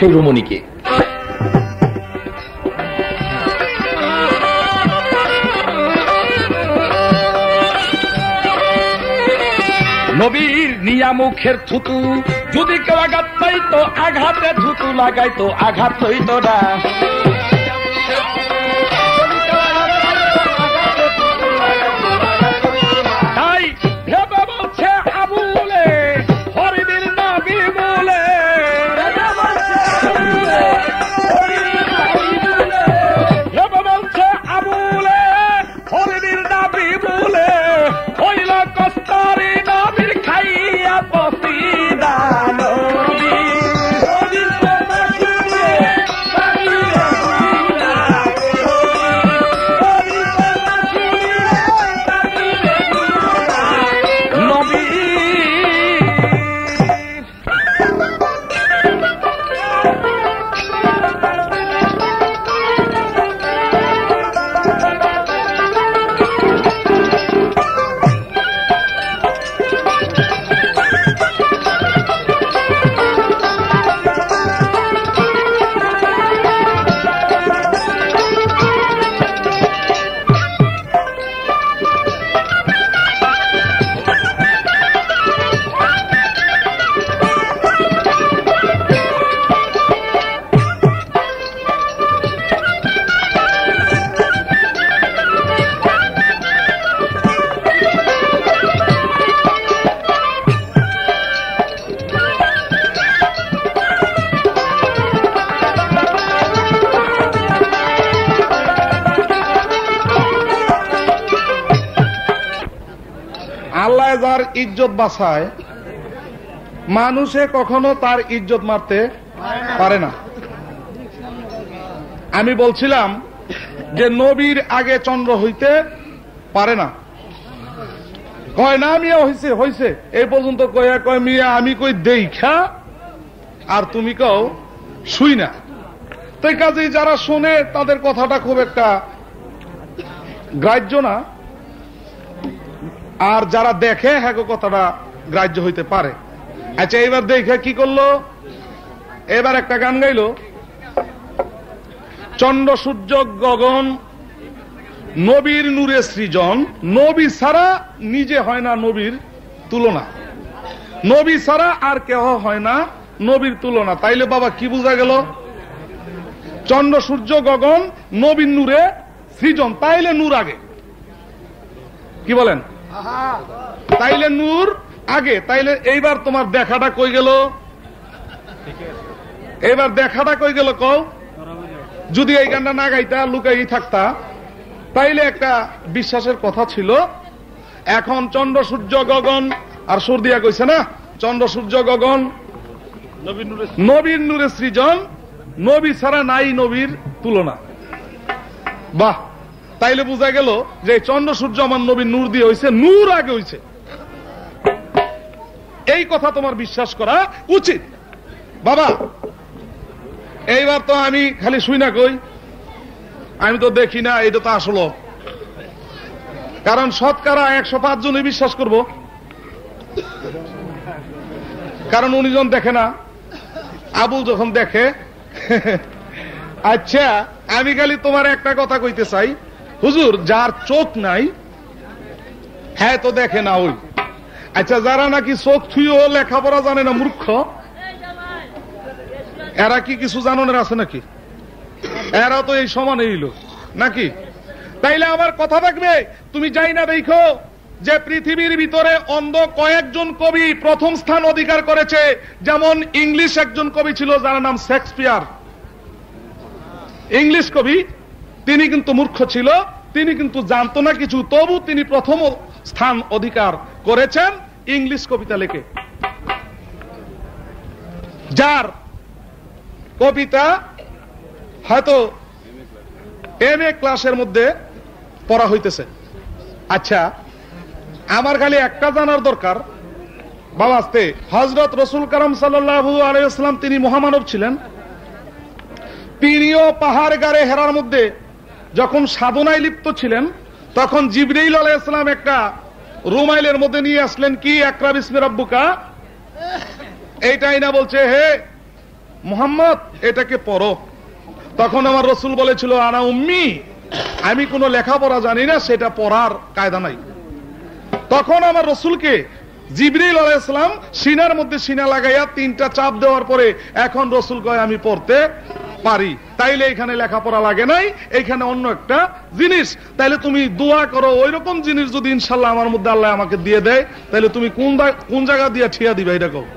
সেই রমণীকে। নবীর নিয়া মুখের থুতু, যদি কেউ আঘাত পাইতো আঘাতে থুতু লাগাইতো, আঘাত হইত না। তাই ভেবে বলছে আবুলে হরিবীর নবী বলে, ভেবে বলছে আবুলে হরিবীর নবী বলে, হইল কস্তারি নবীর খাইয়া পসিদা নবী। আল্লাহ যার ইজ্জত বাঁচায়, মানুষে কখনো তার ইজ্জত মারতে পারে না। আমি বলছিলাম যে নবীর আগে চন্দ্র হইতে পারে না। কয় না মিয়া হইছে হইছে, এই পর্যন্ত কয়া কয় মিয়া আমি কই দেখা আর তুমি কও শুই না। তাই কাজেই যারা শোনে তাদের কথাটা খুব একটা গ্রাহ্য না, আর যারা দেখে হ্যাঁ কথাটা গ্রাহ্য হইতে পারে। আচ্ছা এবার দেখে কি করলো, এবার একটা গান গাইলো, চন্দ্র সূর্য গগন নবীর নূরে সৃজন, নবী ছাড়া নিজে হয় না নবীর তুলনা, নবী ছাড়া আর কেহ হয় না নবীর তুলনা। তাইলে বাবা কি বোঝা গেল, চন্দ্র সূর্য গগন নবীর নূরে সৃজন, তাইলে নূর আগে। কি বলেন? তাইলে নূর আগে। তাইলে এইবার তোমার দেখাটা কই গেল, এইবার দেখাটা কই গেল কও। যদি এই গানটা না গাইতা লুকাই থাকতা তাইলে একটা বিশ্বাসের কথা ছিল। এখন চন্দ্র সূর্য গগন আর সুর দিয়া কইছে না, চন্দ্র সূর্য গগন নবীর নূরে সৃজন, নবী ছাড়া নাই নবীর তুলনা। বাহ, তাইলে বোঝা গেল যে চন্দ্র সূর্য আমার নবীর নূর দিয়ে হইছে, নূর আগে হইছে। এই কথা তোমার বিশ্বাস করা উচিত বাবা। এইবার তো আমি খালি শুই না কই, আমি তো দেখি না, এটা তো আসলো। কারণ শতকরা 105 জনই বিশ্বাস করব, কারণ উনি যখন দেখে না, আবুল যখন দেখে। আচ্ছা আমি খালি তোমার একটা কথা কইতে চাই, হুজুর যার চোখ নাই হ্যাঁ তো দেখে না ওই। আচ্ছা যারা নাকি চোখ থুইও লেখাপড়া জানে না, মূর্খ, এরা কি কিছু জানানোর আছে নাকি? এরা তো এই সমানে এলো নাকি? তাইলে আমার কথা থাকবে, তুমি যাই না দেখো যে পৃথিবীর ভিতরে অন্ধ কয়েকজন কবি প্রথম স্থান অধিকার করেছে। যেমন ইংলিশ একজন কবি ছিল যার নাম শেক্সপিয়ার, ইংলিশ কবি। তিনি কিন্তু মূর্খ ছিল, তিনি কিন্তু জানতো না কিছু, তবু তিনি প্রথম স্থান অধিকার করেছেন ইংলিশ কবিতা লেখে। যার কবিতা হয়তো MA ক্লাসের মধ্যে পড়া হইতেছে। আচ্ছা আমার খালি একটা জানার দরকার বাবাস্তে, হযরত রাসূল কারীম সাল্লাল্লাহু আলাইহি ওয়াসাল্লাম তিনি মহামানব ছিলেন। তিনিও পাহাড় গাড়ে হেরার মধ্যে যখন সাধনায় লিপ্ত ছিলেন, তখন জিবরাইল আলাইহিস সালাম একটা রুমাইলের মধ্যে নিয়ে আসলেন, কি ইকরা বিসমি রাব্বুকা, এইটাই না বলছে হে মুহাম্মদ এটাকে পড়ো। তখন আমার রসুল বলেছিল আনা উম্মি, আমি কোনো লেখাপড়া জানি না, সেটা পড়ার কায়দা নাই। তখন আমার রসুলকে জিবরিল আলাইহিস সালাম সিনার মধ্যে সিনা লাগাইয়া 3টা চাপ দেওয়ার পরে এখন রসুল কয় আমি পড়তে পারি। তাইলে এখানে লেখাপড়া লাগে নাই, এখানে অন্য একটা জিনিস। তাইলে তুমি দোয়া করো, ওই রকম জিনিস যদি ইনশাল্লাহ আমার মধ্যে আল্লাহ আমাকে দিয়ে দেয়, তাইলে তুমি কোন জায়গা দিয়ে ঠিয়া দিবে এটা কও।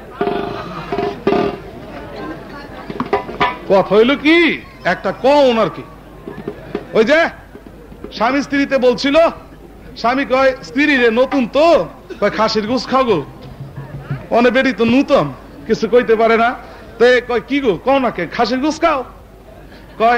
কথা হইল কি একটা কন আর কি। ওই যে স্বামী স্ত্রীতে বলছিল, স্বামী কয় স্ত্রী রে নতুন তো কয় খাসির গোস খাও গো, অনেক বেড়ি তো নূতন কিছু কইতে পারে না, তো কয় কি গো কও নাকে খাসির গোস খাও, কয়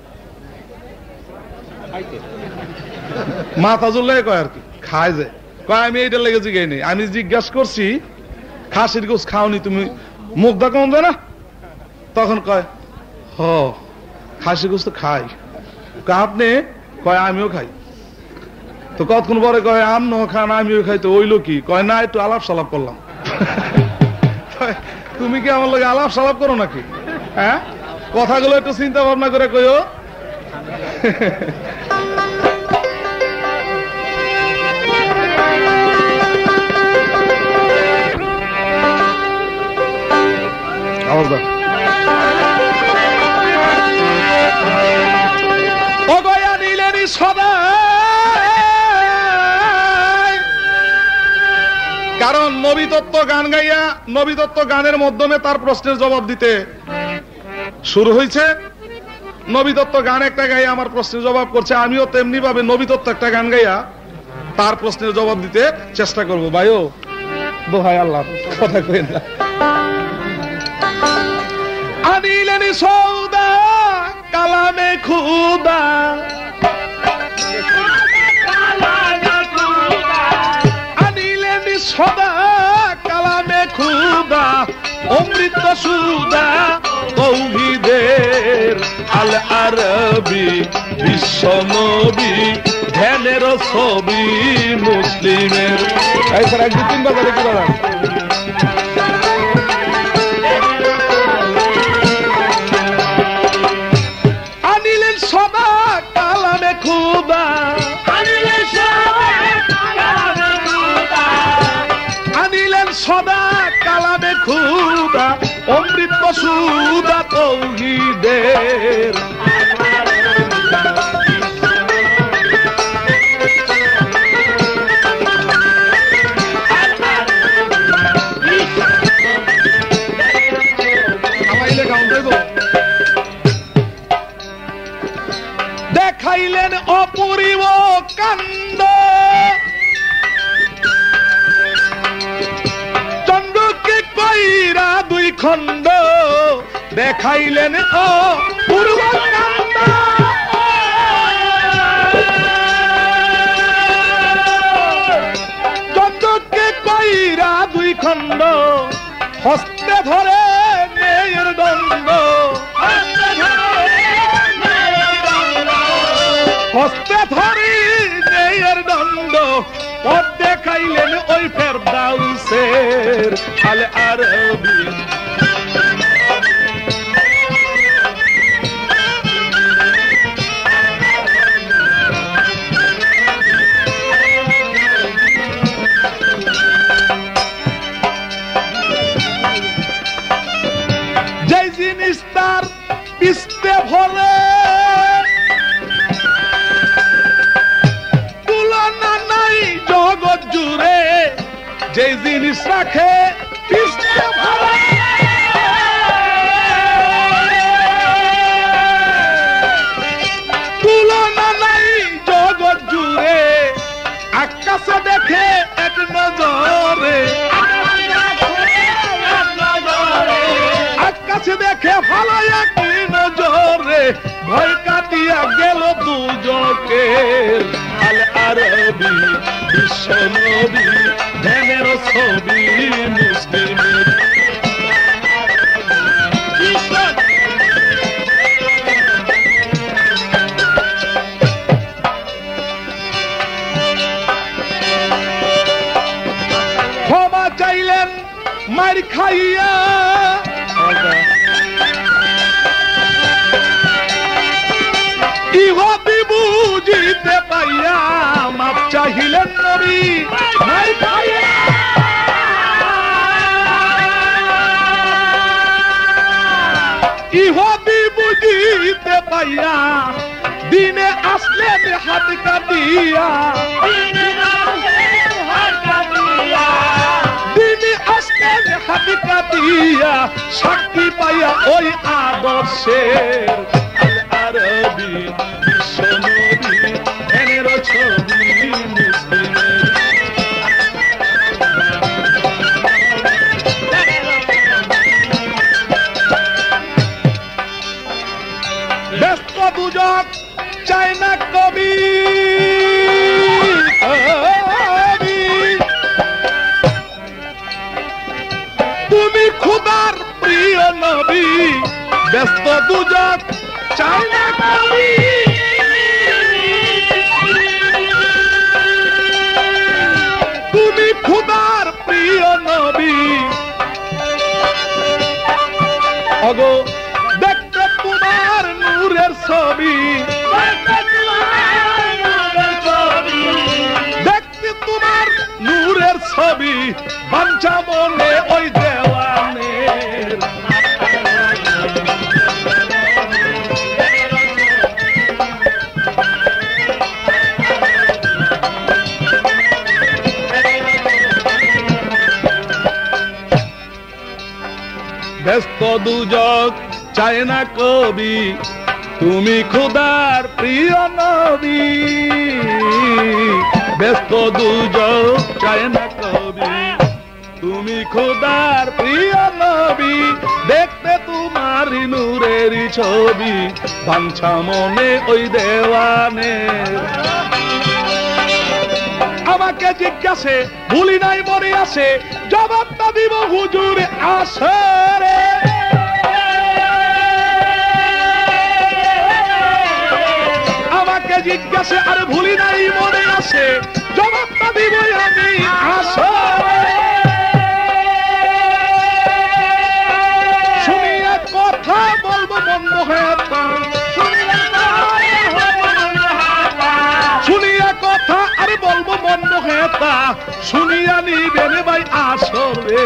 মাথা জুল্লাই কয় আর কি খায় যে, কয় আমি এইটা লেগে জিগাই নেই, আমি জিজ্ঞাসা করছি খাসির গোস খাওনি তুমি, মুখ দেখা যায় না? তখন কয় হ খাসির গোস তো খাই। আপনি কয় আমিও খাই। তো কতক্ষণ পরে কয় আমনো খান আমিও খাই, তো ওইলো কি? কয় না একটু আলাপ সালাপ করলাম। তুমি কি আমার লগে আলাপ সালাপ করো নাকি? হ্যাঁ, কথাগুলো একটু চিন্তা ভাবনা করে কইও। আওয়াজ দাও। অগয়া নিলেনি সদা, কারণ নবীতত্ত্ব গান গাইয়া নবীতত্ত্ব গানের মাধ্যমে তার প্রশ্নের জবাব দিতে শুরু হয়েছে। নবীতত্ত্ব গান একটা গাইয়া আমার প্রশ্নের জবাব করছে, আমিও তেমনি ভাবে নবীতত্ত্ব একটা গান গাইয়া তার প্রশ্নের জবাব দিতে চেষ্টা করব। ভাইও দোহাই আল্লাহ কথা কইেন না। আনিলেনি সৌদা কালামে খুদা, আনিলেনি সদা কালামে খুদা, অমৃত সুদা তৌহিদের আল আরবি বিশ্ব নবী, ধ্যানের ছবি মুসলিমের। এই স্যার 1-2-3 বাজারে কি দাঁড়ান। আনিলেন সদা কালামে খুদা, আনিলেন সদা কালামে খুদা, অমৃত সুদা তৌহিদের দেখাইলেন অপূর্ব কাণ্ড, চন্দ্রকে কইরা 2 খণ্ড, দেখাইলেন অপূর্ব কাণ্ড, চন্দ্রকে কইরা 2 খণ্ড, হস্তে ধরে মেয়ের দণ্ড, হস্তে ধরি নেয়ের দণ্ড, পথ দেখাইলেন ওই ফেরদাউসের আল আরবি। যে জিনিস তার পিস্তে ভরে, জগৎ জুড়ে যে জিনিস রাখে পিস্তে ভরে, তুলনা নাই জগৎ জুড়ে, আকাশে দেখে এক নজরে, আকাশে দেখে ভালো এক নজরে, ভয় কাটিয়া গেল দুজকের আল আরবি বিশ্ব নবী, ধ্যানের ছবি মুসলিমের। ক্ষমা চাইলেন মার খাইয়া, ইহদি বুঝিতে পাইয়া মাপ চাহিলেন নবী নাই পাইয়া ইহদি বুঝিতে পাইয়া দিনে আসলেন হাত কাটিয়া দিনে আসলেন হাত কাটিয়া সাক্ষী পাইয়া ওই আদর্শের আরবি বিশ্বনবী এনের ছবি মুসলিমের ব্যস্ত দুজক চায় না কবি তুমি খুদার প্রিয় নবী ব্যস্ত দুজক চায় না কবি তুমি খুদার প্রিয় নবী অগো দেখতে তোমার নূরের ছবি দেখতে তোমার নূরের ছবি বাঞ্ছা মনে ওই দেওয়ানের ব্যস্ত দুজক চায় না কবি তুমি খুদার প্রিয় নবী ব্যস্ত দুজক চায় না কবি তুমি খুদার প্রিয় নবী দেখতে তোমার নূরের ছবি বাঞ্ছা মনে ওই দেওয়ানের আমাকে জিজ্ঞাসে ভুলি নাই মনে আসে জবাবটা দিব হুজুর আসে রে আমাকে জিজ্ঞাসে আর ভুলি নাই মনে আসে জবাবটা দিব আমি আসে শুনিয়া কথা বলবো বন্ধ হয়ে শুনিয়া কথা আর বলবো বন্ধ হেতা শুনিয়া নিবেন ভাই আসরে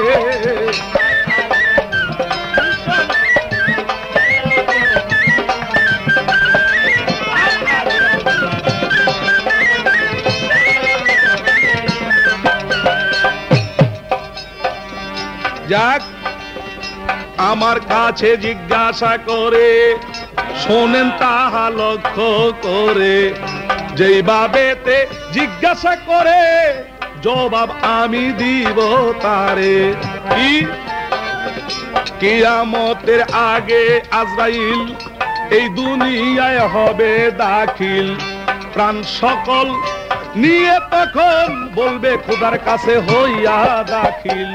যাক আমার কাছে জিজ্ঞাসা করে শোনেন তাহা লক্ষ্য করে যেইভাবেতে জিজ্ঞাসা করে জবাব আমি দিব তারে কি কিয়ামতের আগে আজরাইল এই দুনিয়ায় হবে দাখিল প্রাণ সকল নিয়ে তখন বলবে খোদার কাছে হইয়া দাখিল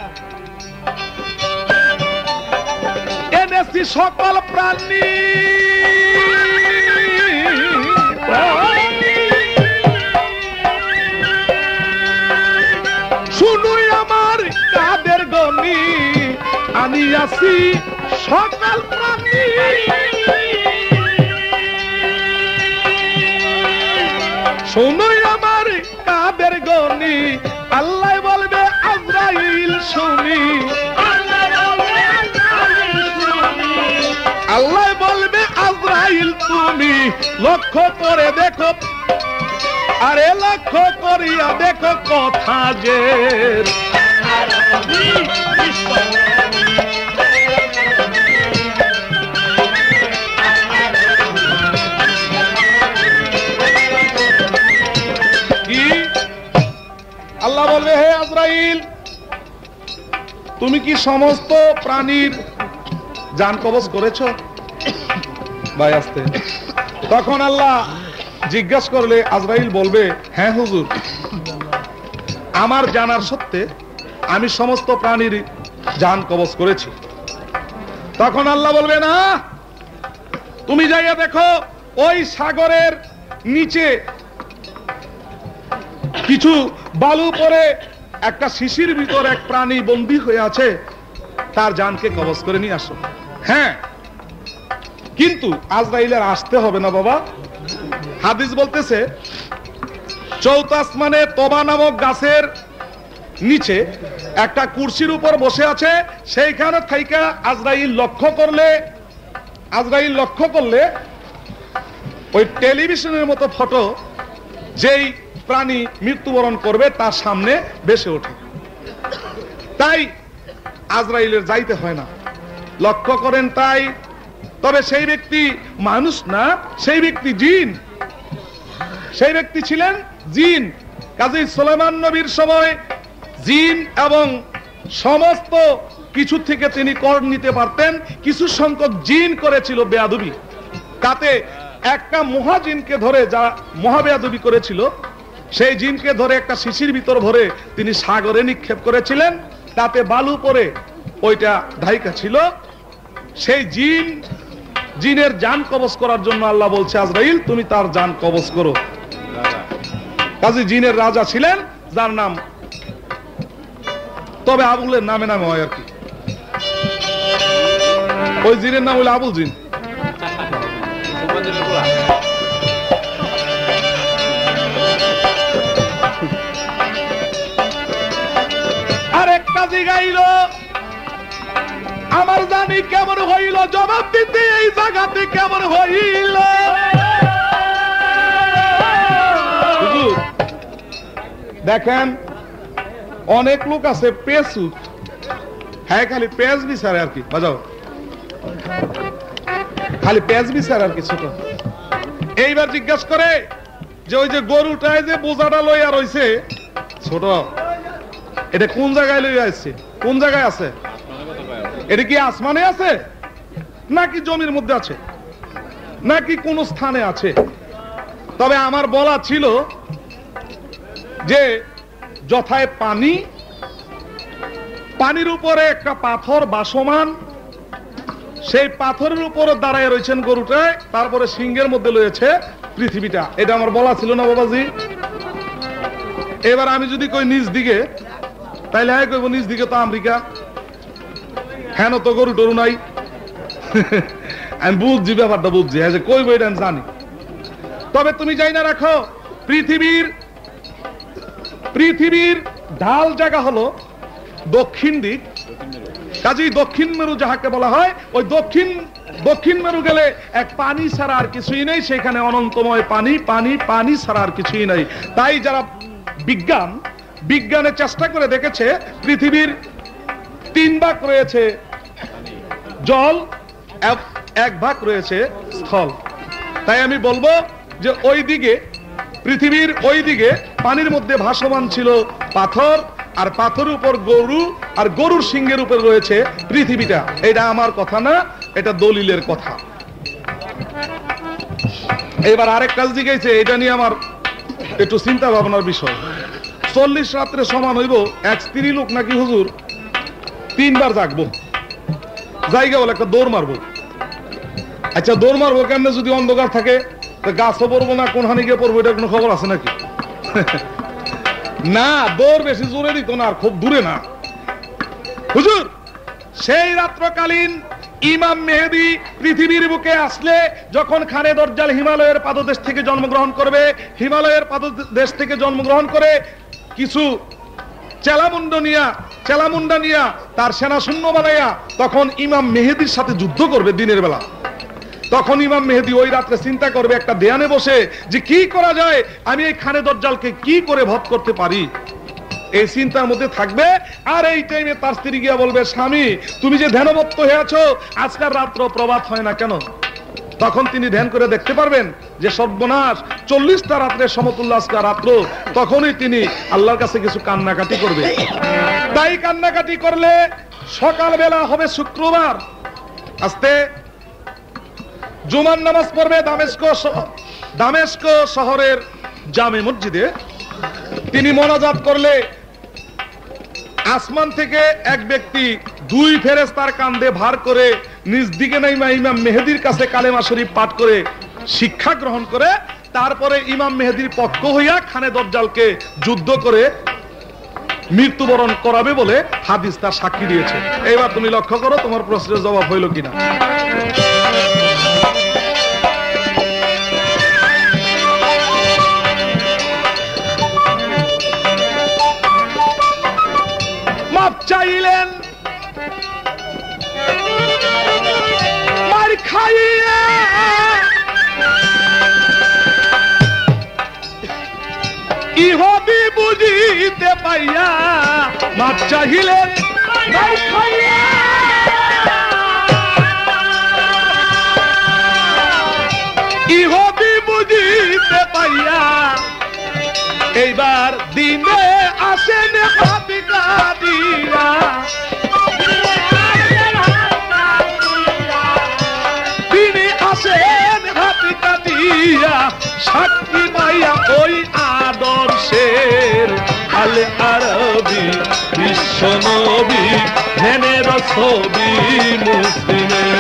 এনেছি সকল প্রাণী শুনুই আমার কাদের গনি আনিয়াছি সকল প্রাণী শুনুই আমার কাদের গনি আল্লাহ বলবে আজরাইল শুনি আল্লাহ বলবে আজরাইল তুমি লক্ষ্য করে দেখো আরে লক্ষ্য করিয়া দেখো কথা যে কি আল্লাহ বলবে হে আজরাইল তুমি কি সমস্ত প্রাণীর জান কবজ করেছো ভাই আসতে তখন আল্লাহ জিজ্ঞাসা করলে আজরাইল বলবে হ্যাঁ হুজুর আমার জানার সত্ত্বে আমি সমস্ত প্রাণীর জান কবজ করেছি তখন আল্লাহ বলবে না তুমি যাইয়া দেখো ওই সাগরের নিচে কিছু বালু পরে একটা শিশির ভিতর এক প্রাণী বন্দী হয়ে আছে তার জানকে কবজ করে নিয়ে আসো হ্যাঁ কিন্তু আজরাইলের আসতে হবে না বাবা হাদিস বলতেছে চৌথ আসমানে তবা নামক গাছের নিচে একটা কুরসির উপর বসে আছে, সেইখানে থাইকা আজরাইল লক্ষ্য করলে ওই টেলিভিশনের মতো ফটো যেই প্রাণী মৃত্যুবরণ করবে তার সামনে ভেসে ওঠে। তাই আজরাইলের যাইতে হয় না, লক্ষ্য করেন তাই। তবে সেই ব্যক্তি মানুষ না, সেই ব্যক্তি জিন, সেই ব্যক্তি ছিলেন জিন। কাজী সুলাইমান নবীর সময় জিন এবং সমস্ত কিছু থেকে তিনি কর নিতে পারতেন। কিছু সংখ্যক জিন করেছিল বেয়াদবি, তাতে একটা মহাজিনকে ধরে, যা মহাবেয়াদবি করেছিল, সেই জিনকে ধরে একটা শিশির ভিতর ভরে তিনি সাগরে নিক্ষেপ করেছিলেন, তাতে বালু পরে ওইটা ঢাইকা ছিল। সেই জিনের জান কবজ করার জন্য আল্লাহ বলছে আজরাইল তুমি তার জান কবজ করো। কাজী জিনের রাজা ছিলেন যার নাম, তবে আবুলের নামে নামে হয় আর কি, ওই জিনের নাম হইল আবুল জিন। আরেকটা জিগাইল আমার জানি কেমন হইল, জবাব দিতে এই জায়গাতে কেমন হইল। দেখেন অনেক লোক আছে পেসুক, হ্যাঁ খালি পেজ বিচারে আর কি, বাজাও খালি পেজ বিচারে আর কি। ছোট এইবার জিজ্ঞাসা করে যে ওই যে গরুটায় যে বোঝাটা লইয়া রইছে ছোট, এটা কোন জায়গায় লইয়া আসছে, কোন জায়গায় আছে? এটা কি আসমানে আছে নাকি জমির মধ্যে আছে নাকি কোন স্থানে আছে? তবে আমার বলা ছিল যে যথায় পানি, পানির উপরে একটা পাথর বাসমান, সেই পাথরের উপরে দাঁড়ায় রয়েছেন গরুটায়, তারপরে সিংহের মধ্যে রয়েছে পৃথিবীটা। এটা আমার বলা ছিল না বাবাজি? এবার আমি যদি কই নিজ দিকে, তাইলে হ্যাঁ কইব নিজ দিকে তো আমেরিকা, হ্যাঁ তো গরু টরু নাই। আমি বুঝছি ব্যাপারটা, বুঝছি হ্যাঁ যে কইব এটা আমি জানি। তবে তুমি যাই না রাখো, পৃথিবীর ঢাল জায়গা হলো দক্ষিণ দিক। কাজেই দক্ষিণ মেরু যাহাকে বলা হয়, ওই দক্ষিণ মেরু গেলে এক পানি ছাড়া আর কিছুই নেই, সেখানে অনন্তময় পানি, পানি, পানি ছাড়া আর কিছুই নাই। তাই যারা বিজ্ঞানে চেষ্টা করে দেখেছে পৃথিবীর 3 ভাগ রয়েছে জল, 1 ভাগ রয়েছে স্থল। তাই আমি বলবো যে ওই দিকে, পৃথিবীর ওই দিকে পানির মধ্যে ভাসমান ছিল পাথর, আর পাথরের উপর গরু, আর গরুর সিংহের উপর রয়েছে পৃথিবীটা। এটা আমার কথা না, এটা দলিলের কথা। এবার আরেক কাজ দিকেছে, এটা নিয়ে আমার একটু চিন্তা ভাবনার বিষয়। 40 রাত্রে সমান হইব এক স্ত্রী লোক নাকি হুজুর 3 বার জাগবো, জায়গা বলে একটা দৌড় মারবো। আচ্ছা দৌড় মারবো কেমনে যদি অন্ধকার থাকে? গাছও পড়বো না, কোন হানি গিয়ে পড়বো, এটার কোনো খবর আছে নাকি? না, দৌড় বেশি জোরে দিত না, আর খুব দূরে না। হুজুর সেই রাত্রকালীন ইমাম মেহেদী পৃথিবীর বুকে আসলে, যখন খানে দজ্জাল হিমালয়ের পাদদেশ থেকে জন্মগ্রহণ করবে, হিমালয়ের পাদদেশ থেকে জন্মগ্রহণ করে কিছু চেলামুন্ডা নিয়া তার সেনা শূন্য বানাইয়া তখন ইমাম মেহেদীর সাথে যুদ্ধ করবে দিনের বেলা। তখন ইমাম মেহেদী ওই রাত্রে চিন্তা করবে একটা ধ্যানে বসে যে কি করা যায়, আমি এই খানে দজ্জালকে কি করে বধ করতে পারি, এই চিন্তার মধ্যে থাকবে। আর এই টাইমে তার স্ত্রী গিয়া বলবে, স্বামী তুমি যে ধ্যানমত্ত হয়ে আছো, আজকাল রাত্র প্রভাত হয় না কেন? তখন তিনি ধ্যান করে দেখতে পারবেন যে সর্বনাশ, 40টা রাত্রে সমতুল্য আজকাল রাত্র। তখনই তিনি আল্লাহর কাছে কিছু কান্নাকাটি করবে। তাই কান্নাকাটি করলে সকালবেলা হবে শুক্রবার, আস্তে জুমার নামাজ পড়বে দামেস্ক শহরের জামে মসজিদে। তিনি মোনাজাত করলে আসমান থেকে এক ব্যক্তি 2 ফেরেশতার কাঁধে ভার করে নিজ দিকে নাইমা ইমাম মেহেদীর কাছে কালেমা শরীফ পাঠ করে শিক্ষা গ্রহণ করে, তারপরে ইমাম মেহেদীর পক্ষ হইয়া খানে দজ্জালকে যুদ্ধ করে মৃত্যুবরণ করাবে বলে হাদিস তার সাক্ষী দিয়েছে। এবার তুমি লক্ষ্য করো তোমার প্রশ্নের জবাব হইল কিনা। চাইলেন, মার খাইয়া ইহবি বুঝিতে পাইয়া মার চাইলেন, মার খাইয়া ইহবি বুঝিতে পাইয়া এইবার দিনে আসেন হাতি কাদিয়া, দিনে আসেন হাতি কাদিয়া সাক্ষী পাইয়া ওই আদর্শের আলে আরবি বিশ্ব নবী ধ্যানের ছবি মুসলিমের,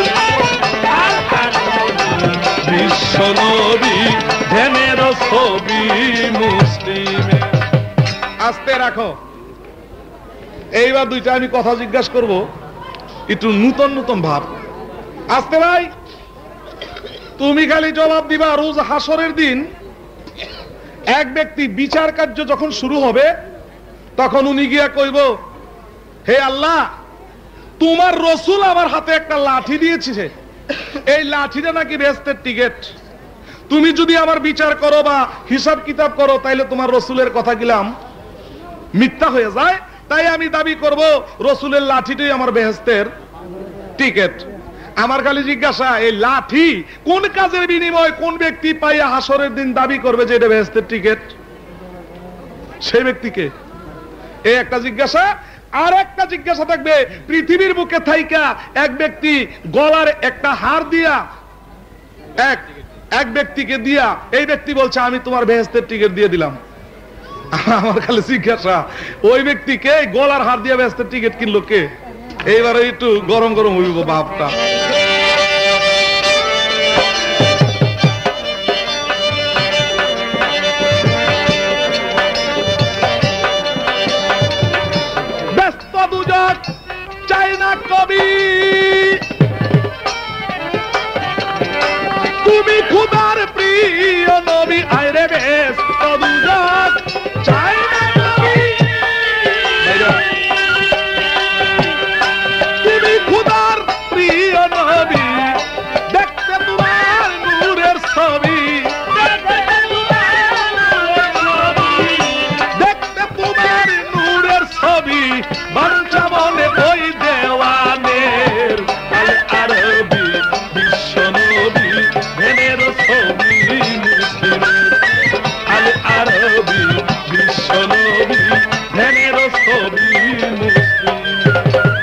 বিশ্ব নবী ধ্যানের ছবি মুসলিমের। আস্তে রাখো। এইবার দুইটা আমি কথা জিজ্ঞাসা করব, একটু নূতন নূতন ভাব। আস্তে ভাই, তুমি খালি জবাব দিবা। রোজ হাসরের দিন এক ব্যক্তি বিচার কার্য যখন শুরু হবে তখন উনি গিয়া কইব, হে আল্লাহ, তোমার রসুল আমার হাতে একটা লাঠি দিয়েছে, এই লাঠিটা নাকি বেহেশতের টিকিট। তুমি যদি আমার বিচার করো বা হিসাব কিতাব করো তাইলে তোমার রসুলের কথা গিলাম মিথ্যা হয়ে যায়। তাই আমি দাবি করব রসুলের লাঠিটাই আমার বেহেশতের টিকিট। আমার খালি জিজ্ঞাসা, এই লাঠি কোন কাজের বিনিময় কোন ব্যক্তি পাইয়া হাসরের দিন দাবি করবে যে এটা বেহেশতের টিকিট? সেই ব্যক্তিকে। এই একটা জিজ্ঞাসা। আর একটা জিজ্ঞাসা থাকবে, পৃথিবীর বুকে থাইকা এক ব্যক্তি গলার একটা হার দিয়া এক ব্যক্তিকে দিয়া এই ব্যক্তি বলছে আমি তোমার বেহেশতের টিকিট দিয়ে দিলাম। আমার খালি জিজ্ঞাসা, ওই ব্যক্তিকে গলার হার দিয়া বেহেশতের টিকিট কিনলো কে? এইবারে একটু গরম গরম হইব ভাবটা। ব্যস্ত দুজক চাই না কবি, তুমি খুদার প্রিয় নবী। আইরে ব্যস্ত দুজক চাই না কবি, তুমি খুদার প্রিয় নবী। দেখতে তোমার নূরের ছবি, দেখতে তোমার নূরের ছবি। বাঞ্ছা মনে ওই দেওয়ানের আল আরবি বিশ্ব নবী ধ্যানের ছবি মুসলিমের, আল আরবি বিশ্ব নবী ধ্যানের ছবি মুসলিমের।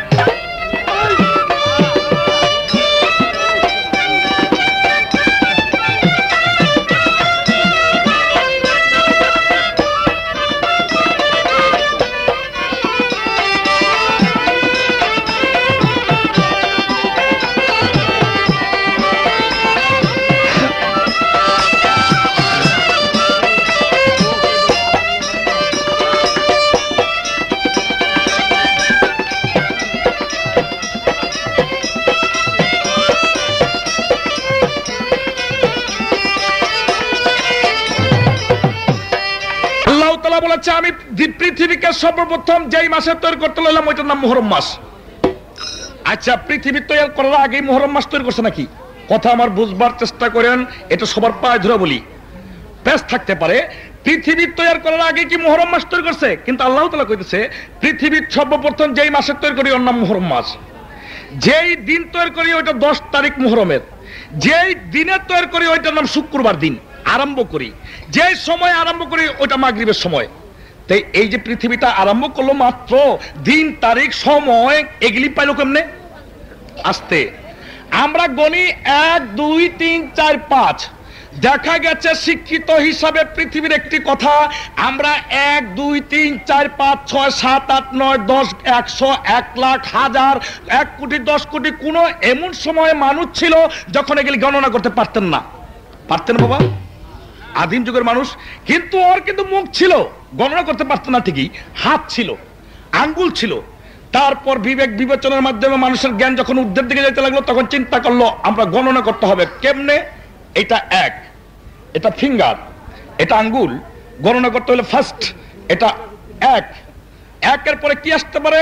আমি পৃথিবীকে সর্বপ্রথম যেই মাসে তৈরি করতে লাগলাম ওইটার নাম মুহররম মাস। আচ্ছা, পৃথিবী তৈরি করার আগে মুহররম মাস তৈরি করছে নাকি? কথা আমার বুঝবার চেষ্টা করেন, এটা সবার পায়ে ধরে বলি, পেশ থাকতে পারে। পৃথিবী তৈরি করার আগে কি মুহররম মাস তৈরি করছে? কিন্তু আল্লাহ তাআলা কইতেছে পৃথিবীর সর্বপ্রথম যেই মাসে তৈরি করি ওর নাম মুহররম মাস। যেই দিন তৈরি করি ওইটা 10 তারিখ মুহররমের, যেই দিনে তৈরি করি ওইটার নাম শুক্রবার দিন আরম্ভ করি, যেই সময় আরম্ভ করি ওইটা মাগরিবের সময়। তাই এই যে পৃথিবীটা আরম্ভ করলো মাত্র দিন তারিখ সময় এগুলি পাইলো কেমনে? আস্তে আমরা গণি 1 2 3 4 5। দেখা গেছে শিক্ষিত হিসাবে পৃথিবীর একটি কথা, আমরা 1 2 3 4 5 6 7 8 9 10 100 1 লাখ 1000 1 কোটি 10 কোটি। কোন এমন সময় মানুষ ছিল যখন এগুলি গণনা করতে পারতেন না? পারতেন বাবা? আদিম যুগের মানুষ। কিন্তু ওর কিন্তু মুখ ছিল, গণনা করতে পারত না ঠিকই, হাত ছিল, আঙ্গুল ছিল। তারপর বিবেক বিবেচনার মাধ্যমে মানুষের জ্ঞান যখন ঊর্ধ্বের দিকে যেতে লাগলো তখন চিন্তা করলো আমরা গণনা করতে হবে। কেমনে? এটা 1, এটা ফিঙ্গার, এটা আঙ্গুল, গণনা করতে হলে ফার্স্ট এটা 1, 1 এর পরে কি আসতে পারে?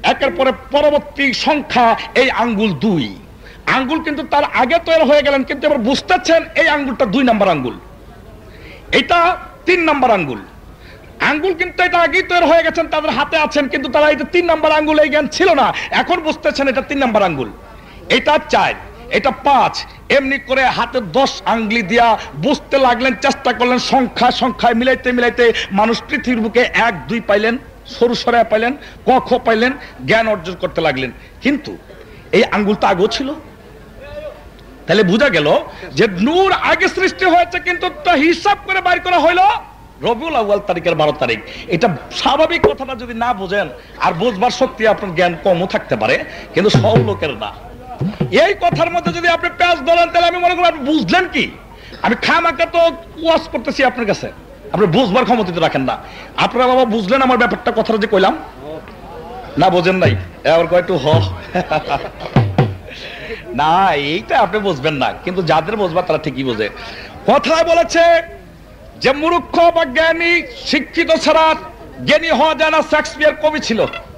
একের পরে পরবর্তী সংখ্যা এই আঙ্গুল 2। আঙ্গুল কিন্তু তার আগে তৈরি হয়ে গেলেন, কিন্তু এবার বুঝতেছেন এই আঙ্গুলটা 2 নম্বর আঙ্গুল, এটা 3 নম্বর আঙ্গুল। আঙ্গুল কিন্তু এটা আগেই তৈরি হয়ে গেছেন, তাদের হাতে আছেন, কিন্তু তারা এটা 3 নম্বর আঙ্গুল এই জ্ঞান ছিল না। এখন বুঝতেছেন এটা 3 নম্বর আঙ্গুল, এটা 4, এটা 5, এমনি করে হাতে 10 আঙ্গুলি দিয়া বুঝতে লাগলেন, চেষ্টা করলেন, সংখ্যায় মিলাইতে মিলাইতে মানুষ পৃথিবীর বুকে 1 2 পাইলেন, সরু সরাই পাইলেন, ক খ পাইলেন, জ্ঞান অর্জন করতে লাগলেন। কিন্তু এই আঙ্গুল তো আগেও ছিল, তাহলে বোঝা গেল যে নূর আগে সৃষ্টি হয়েছে, কিন্তু তা হিসাব করে বাইর করা হইলো রবিউল আউয়াল তারিখের 12 তারিখ। এটা স্বাভাবিক কথাটা যদি না বোঝেন, আর বুঝবার শক্তি আপনার জ্ঞান কমও থাকতে পারে, কিন্তু সব লোকের না। এই কথার মধ্যে যদি আপনি প্যাঁচ ধরেন, তাহলে আমি মনে করি আপনি বুঝলেন কি? আমি খামাকা তো ওয়াজ করতেছি আপনার কাছে, আপনি বুঝবার ক্ষমতা তো রাখেন না। আপনারা বাবা বুঝলেন আমার ব্যাপারটা, কথাটা যে কইলাম না, বোঝেন নাই? এবার কয় একটু না, এইটা আপনি বুঝবেন না, কিন্তু যাদের বুঝবার তারা ঠিকই বোঝে। কথা বলেছে যে মূর্খ বা জ্ঞানী শিক্ষিত ছাড়া জ্ঞানী হওয়া যায় না। শেক্সপিয়ার কবি ছিল।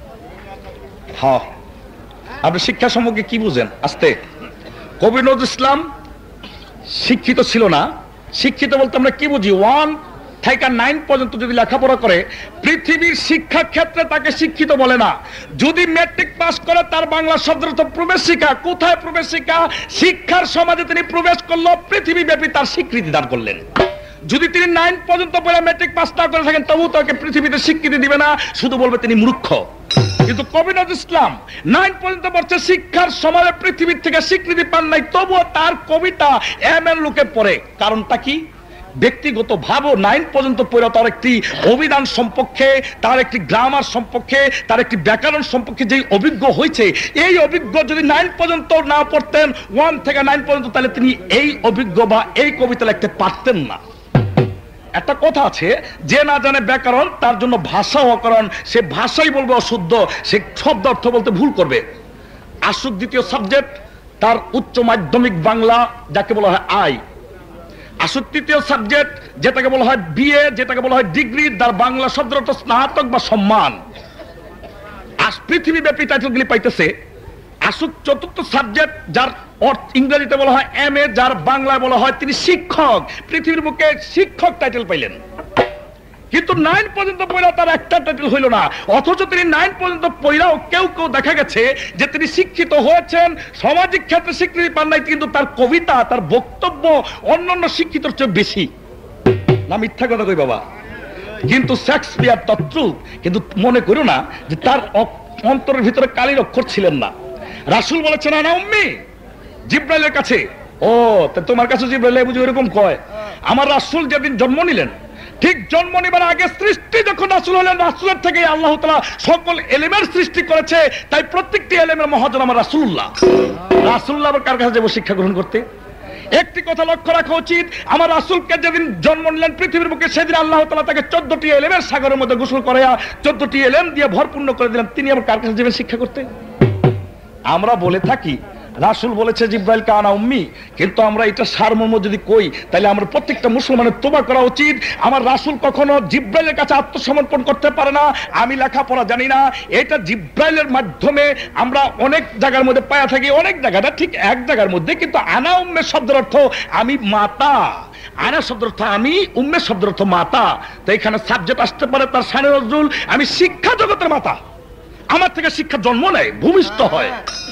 হ্যাঁ, আপনি শিক্ষা সম্পর্কে কি বুঝেন? আস্তে, কবি নজরুল ইসলাম শিক্ষিত ছিল না। শিক্ষিত বলতে আমরা কি বুঝি? 1 থেকে 9 পর্যন্ত যদি লেখাপড়া করে, পৃথিবীর শিক্ষা ক্ষেত্রে তাকে শিক্ষিত বলে না। যদি ম্যাট্রিক পাস করে, তার বাংলা শব্দের অর্থ প্রবেশিকা। কোথায় প্রবেশিকা? শিক্ষার সমাজে তিনি প্রবেশ করলো, পৃথিবী ব্যাপী তার স্বীকৃতি দান করলেন। যদি তিনি 9 পর্যন্ত পড়ে ম্যাট্রিক পাস না করে থাকেন, তবু তাকে পৃথিবীতে স্বীকৃতি দিবে না, শুধু বলবে তিনি মূর্খ। কিন্তু কবি নজরুল ইসলাম 9 পর্যন্ত পড়ছে, শিক্ষার সমাজে পৃথিবীর থেকে স্বীকৃতি পান নাই, তবুও তার কবিতা এমএন লোকে পড়ে। কারণটা কি? ব্যক্তিগত ভাবও 9 পর্যন্ত পড়ে তার একটি অভিধান সম্পর্কে, তার একটি গ্রামার সম্পর্কে, তার একটি ব্যাকরণ সম্পর্কে যে অভিজ্ঞ হয়েছে, এই অভিজ্ঞ যদি 9 পর্যন্ত না পড়তেন, 1 থেকে 9 পর্যন্ত, তাহলে তিনি এই অভিজ্ঞ বা এই কবিতা লিখতে পারতেন না। একটা কথা আছে, যে না জানে ব্যাকরণ, তার জন্য ভাষা অকরণ। সে ভাষাই বলবে অশুদ্ধ, সে শব্দ অর্থ বলতে ভুল করবে। আশুক 2য় সাবজেক্ট, তার উচ্চ মাধ্যমিক বাংলা, যাকে বলা হয় আই। আশুক 3য় সাবজেক্ট, যেটাকে বলা হয় বিএ, যেটাকে বলা হয় ডিগ্রি, তার বাংলা শব্দের অর্থ স্নাতক বা সম্মান। পৃথিবী ব্যাপী টাইটেলগুলি পাইতেছে। আশুক 4র্থ সাবজেক্ট, যার ইংরেজিতে বলা হয় এমএ, যার বাংলায় বলা হয় তিনি শিক্ষক। পৃথিবীর বুকে শিক্ষক টাইটেল পাইলেন, কিন্তু 9 পর্যন্ত পড়া তার একটা টাইটেল হইল না। অথচ তিনি 9 পর্যন্ত পড়াও কেউ কেউ দেখা গেছে যে তিনি শিক্ষিত হয়েছেন, সামাজিক ক্ষেত্রে স্বীকৃতি পান নাই, কিন্তু তার কবিতা, তার বক্তব্য অন্যান্য শিক্ষিতর চেয়ে বেশি। না মিথ্যা কথা কই বাবা? কিন্তু শেক্সপিয়ার তত্ত্ব, কিন্তু মনে করো না যে তার অন্তরের ভিতরে কালির অক্ষর ছিলেন না। রাসূল বলেছেন আনা উম্মি, জিব্রাইলের কাছে। ও, তা তোমার কাছে জিব্রাইল বুঝি এরকম কয়? আমার রাসূল যেদিন জন্ম নিলেন, ঠিক জন্ম নিবার আগে সৃষ্টি যখন রাসূল হলেন, রাসূলের থেকে আল্লাহ তাআলা সকল এলেমের সৃষ্টি করেছে। তাই প্রত্যেকটি এলেমের মহাজন আমার রাসূলুল্লাহ। রাসূলুল্লাহ আবার কার কাছে যাবো শিক্ষা গ্রহণ করতে? একটি কথা লক্ষ্য রাখা উচিত, আমার রাসূলকে যেদিন জন্ম নিলেন পৃথিবীর বুকে, সেদিন আল্লাহ তাআলা তাকে 14টি এলেমের সাগরের মধ্যে গোসল করাইয়া 14টি এলেম দিয়ে ভরপূর্ণ করে দিলেন। তিনি আবার কার কাছে যাবেন শিক্ষা করতে? আমরা বলে থাকি রাসূল বলেছে জিব্রাইলকে আনা উম্মি, কিন্তু আমরা এটা সারমর্ম যদি কই, তাহলে আমরা প্রত্যেকটা মুসলমানের তওবা করা উচিত। আমার রাসূল কখনো জিব্রাইলের কাছে আত্মসমর্পণ করতে পারে না। আমি লেখাপড়া জানি না, এটা জিব্রাইলের মাধ্যমে আমরা অনেক জায়গার মধ্যে পাওয়া থাকি, অনেক জায়গাটা ঠিক এক জায়গার মধ্যে। কিন্তু আনা উম্মের শব্দের অর্থ আমি মাতা, আনা শব্দের অর্থ আমি, উম্মের শব্দের অর্থ মাতা। তো এখানে সাবজেক্ট আসতে পারে তার শানে নজরুল, আমি শিক্ষা জগতের মাতা, আমার থেকে শিক্ষা জন্ম নেয়, ভূমিষ্ঠ হয়।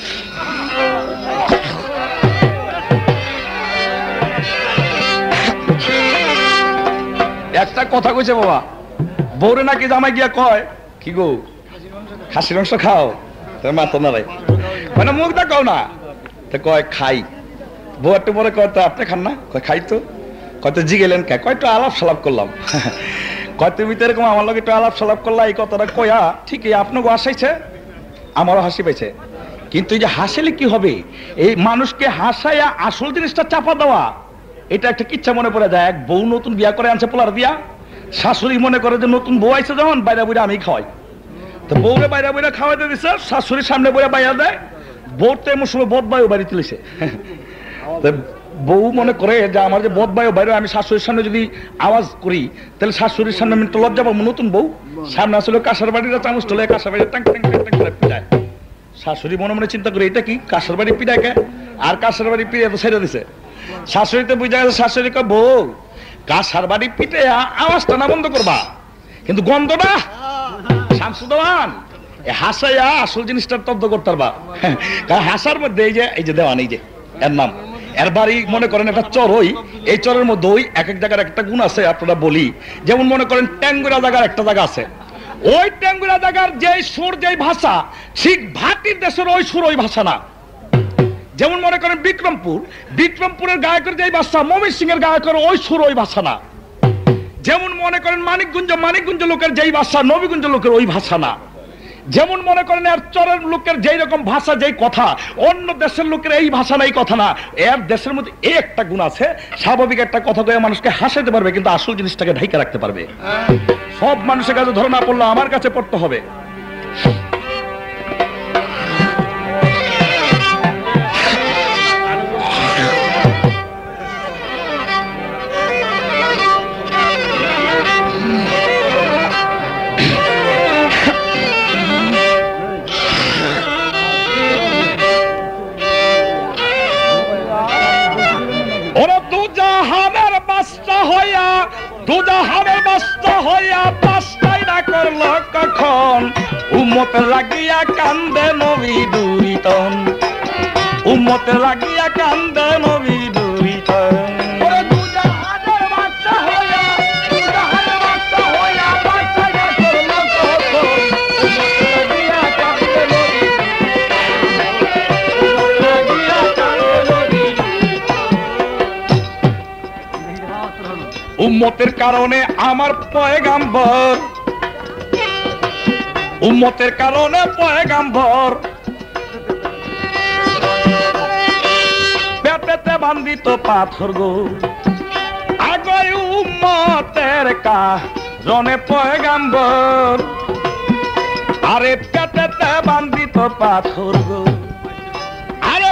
একটা কথা কইছে বাবা, বউরে নাকি জামাই গিয়া কয়, কি গো খাসির মাংস খাও? মাথা নাড়াই, মানে মুখ দেখাও না, কয় খাই। বউ একটু পরে কয়, তো আপনি খান না? কয় খাই। তো কয়তো জিগেলেন কে? কয় একটু আলাপ সালাপ করলাম। কয় তুমি তো এরকম আমার লোক একটু আলাপ সালাপ করলা, এই কথাটা কয়া ঠিকই আপনাকে হাসাইছে, আমারও হাসি পাইছে। কিন্তু এই যে হাসলে কি হবে, এই মানুষকে হাসাইয়া আসল জিনিসটা চাপা দেওয়া, এটা একটা কিচ্ছা মনে পড়ে যায়। এক বউ নতুন বিয়া করে আনছে পোলার দিয়া, শাশুড়ি মনে করে যে নতুন বউ আইছে যখন, বাইরা বইরা আমি খাওয়াই। তো বউরে বাইরা বইরা খাওয়াইতে দিছে, শাশুড়ির সামনে বইরা বাইরা দেয়। বউর তো এমন সময় বদ বায়ু বাড়ি তুলেছে। বউ মনে করে যে আমার যে বদ ভাই বাইরে আমি শাশুড়ির সামনে যদি আওয়াজ করি তাহলে শাশুড়ির সামনে আমি তো লজ্জা পাবো। নতুন বউ সামনে আসলে কাঁসার বাড়িটা চামচ তোলে, কাঁসার বাড়ি ট্যাং ট্যাং ট্যাং ট্যাং করে পিটায়। শাশুড়ি মনে মনে চিন্তা করে এটা কি কাঁসার বাড়ি পিটায় কে, আর কাঁসার বাড়ি পিড়ে তো ছেড়ে দিছে। শাশুড়িতে বুঝা গেছে, শাশুড়ি কয় বউ কাঁসার বাড়ি পিটে আওয়াজটা না বন্ধ করবা, কিন্তু গন্ধটা শামসুদ্দৌলান হাসাইয়া আসল জিনিসটা তব্দ করতে পারবা। হাসার মধ্যে এই যে দেওয়ান, এই যে এর নাম, এর বাড়ি মনে করেন একটা চর, এই চরের মধ্যে ওই এক এক জায়গার একটা গুণ আছে আপনারা বলি। যেমন মনে করেন ট্যাঙ্গুরা জায়গার একটা জায়গা আছে, ওই ট্যাঙ্গুরা জায়গার যেই সুর যেই ভাষা ঠিক ভাটির দেশের ওই সুর ওই ভাষা না। যেমন মনে করেন বিক্রমপুরের গায়কের যেই ভাষা মমিন সিং এর গায়কের ওই সুর ওই ভাষা না। যেমন মনে করেন মানিকগঞ্জ লোকের যেই ভাষা নবীগঞ্জ লোকের ওই ভাষা না। যেমন মনে করেন এর চরের লোকের যেই রকম ভাষা যেই কথা, অন্য দেশের লোকের এই ভাষা না এই কথা না। এর দেশের মধ্যে এই একটা গুণ আছে, স্বাভাবিক একটা কথা কয়ে মানুষকে হাসাতে পারবে কিন্তু আসল জিনিসটাকে ঢাইকা রাখতে পারবে। সব মানুষের কাছে ধরে না পড়লে আমার কাছে পড়তে হবে। কখন উম্মত লাগিয়া কান্দে নবী দুরিতন, উম্মত লাগিয়া কান্দে নবী দুরিতন। উম্মতের কারণে আমার পয়গাম্বর, উম্মতের কারণে পয়গাম্বর পেটেতে বান্ধিত পাথর গো, আগে উম্মতের কারণে পয়গাম্বর, আরে পেটেতে বান্ধিত পাথর গো, আরে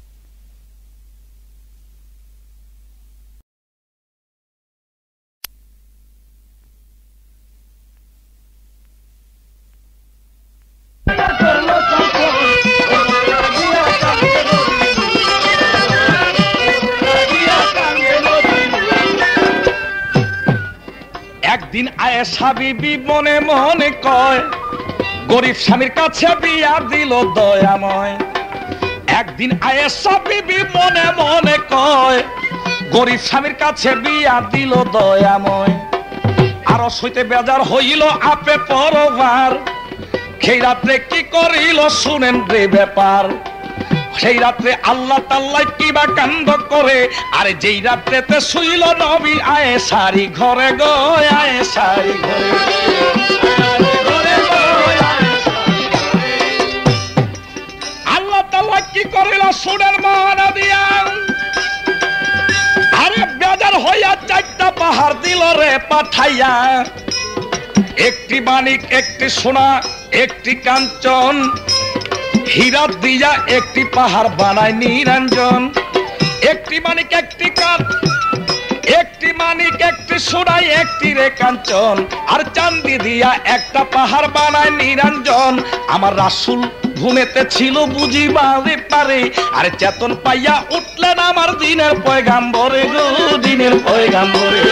একদিন আয়েশা বিবি মনে মনে কয় গরিব স্বামীর কাছে বিয়া দিল দয়াময়। একদিন আয়েশা বিবি মনে মনে কয় গরিব স্বামীর কাছে বিয়া দিল দয়াময়। আরো সইতে বেজার হইল আপে পরবার, সেই রাত্রে কি করিল শুনেন রে ব্যাপার। সেই রাত্রে আল্লাহ তাআলা কিবা কাণ্ড করে, আরে যেই রাত্রেতে শুইল নবী আয়েশারি ঘরে গো, আয়েশারি ঘরে আল্লাহ তাআলা কি করিল শুনেন মহানদিয়া, আরে বেজার হইয়া চারটা পাহাড় দিল রে পাঠাইয়া, একটি মানিক একটি সোনা একটি কাঞ্চন, হীরা দিয়া একটি পাহাড় বানায় নিরঞ্জন। একটি মানিক একটি কাঠ, একটি মানিক একটি সোনাই একটি রে কাঞ্চন, আর চাঁদি দিয়া একটা পাহাড় বানায় নিরঞ্জন। আমার রাসূল ঘুমেতে ছিল বুঝিবারে পারে, আরে চেতন পাইয়া উঠলেন আমার দিনের পয়গাম্বরে গো, দিনের পয়গাম্বরে।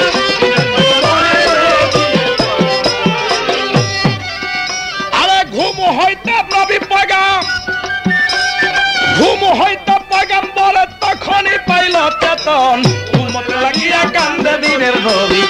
আরে ঘুম হইতে নবী পয়গাম, ঘুম হইতে পয়গাম্বরে তখনই পাইল চেতন, উম্মত লাগিয়া কান্দে দিনের নবী।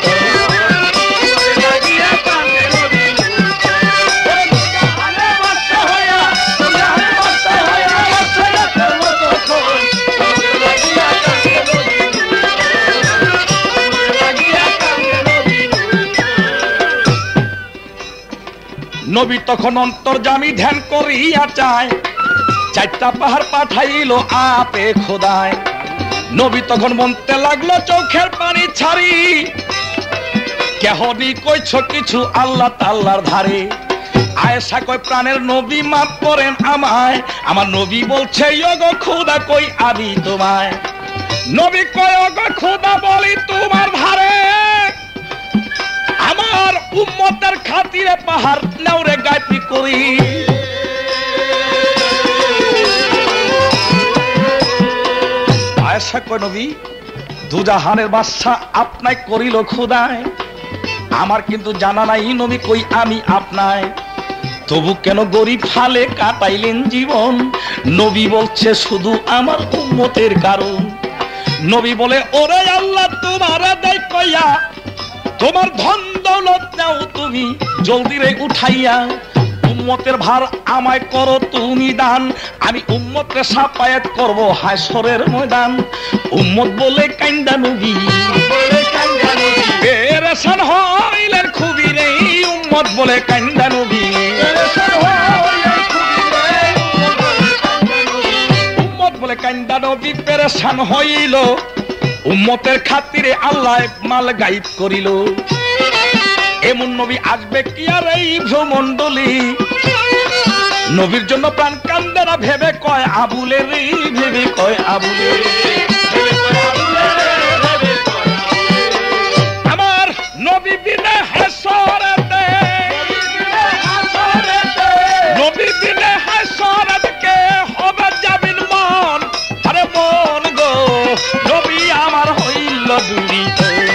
নবী তখন অন্তর্যামী ধ্যান করিয়া চায়, চারটা পাহাড় পাঠাইল আপে খোদায়। নবী তখন বলতে লাগলো চোখের পানি ছাড়ি, কেহনি কইছ কিছু আল্লাহ তাআলার ধারে। আয়েশা কয় প্রাণের নবী মাফ করেন আমায়, আমার নবী বলছে ওগো খোদা কই আমি তোমায়। নবী কয় গো খোদা বলি তোমার ধারে আমার উম্মতের খাতিরে পাহাড় নেওরে গাইতি করি। আয়েশা কয় নবী দুজাহানের বাদশা আপনায় করিল খোদায়, আমার কিন্তু জানা নাই নবী কই আমি আপনায়, তবু কেন গরিব হালে কাটাইলেন জীবন? নবী বলছে শুধু আমার উম্মতের কারণ। নবী বলে ওরে আল্লাহ তোমার দেয় কইয়া তোমার ধন দৌলত দাও তুমি জলদি রে উঠাইয়া, উম্মতের ভার আমায় করো তুমি দান, আমি উম্মতকে সাফায়াত করব হাসরের ময়দান। উম্মত বলে কান্দা নবী পেরেশান হইলেন খুবই রে, উম্মত বলে কান্দা নবী উম্মত বলে কান্দা নবী পেরেশান হইল, উম্মতের খাতিরে আল্লাহ মাল গায়েব করিল। এমন নবী আসবে কি আর এই ভ্রমণ্ডলী, নবীর জন্য প্রাণ কান্দে না ভেবে কয় আবুলে রে, ভেবে কয় আবুলে। আমার নবী বিনে হাসরেতে, নবী বিনে হাসরেতে হবে যাবিন মন, আরে মন গো নবী আমার হইল দূরী।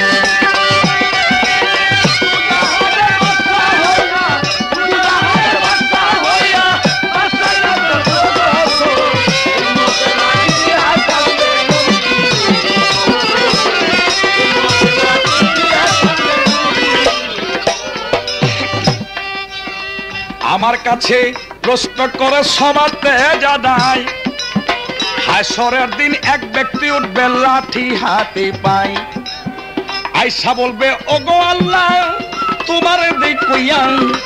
আমার কাছে প্রশ্ন করে সবাতে জাদাই, হাসরের দিন এক ব্যক্তি উঠবে লাঠি হাতে পাই, আয়সা বলবে ওগো আল্লাহ তোমার দেখইয়া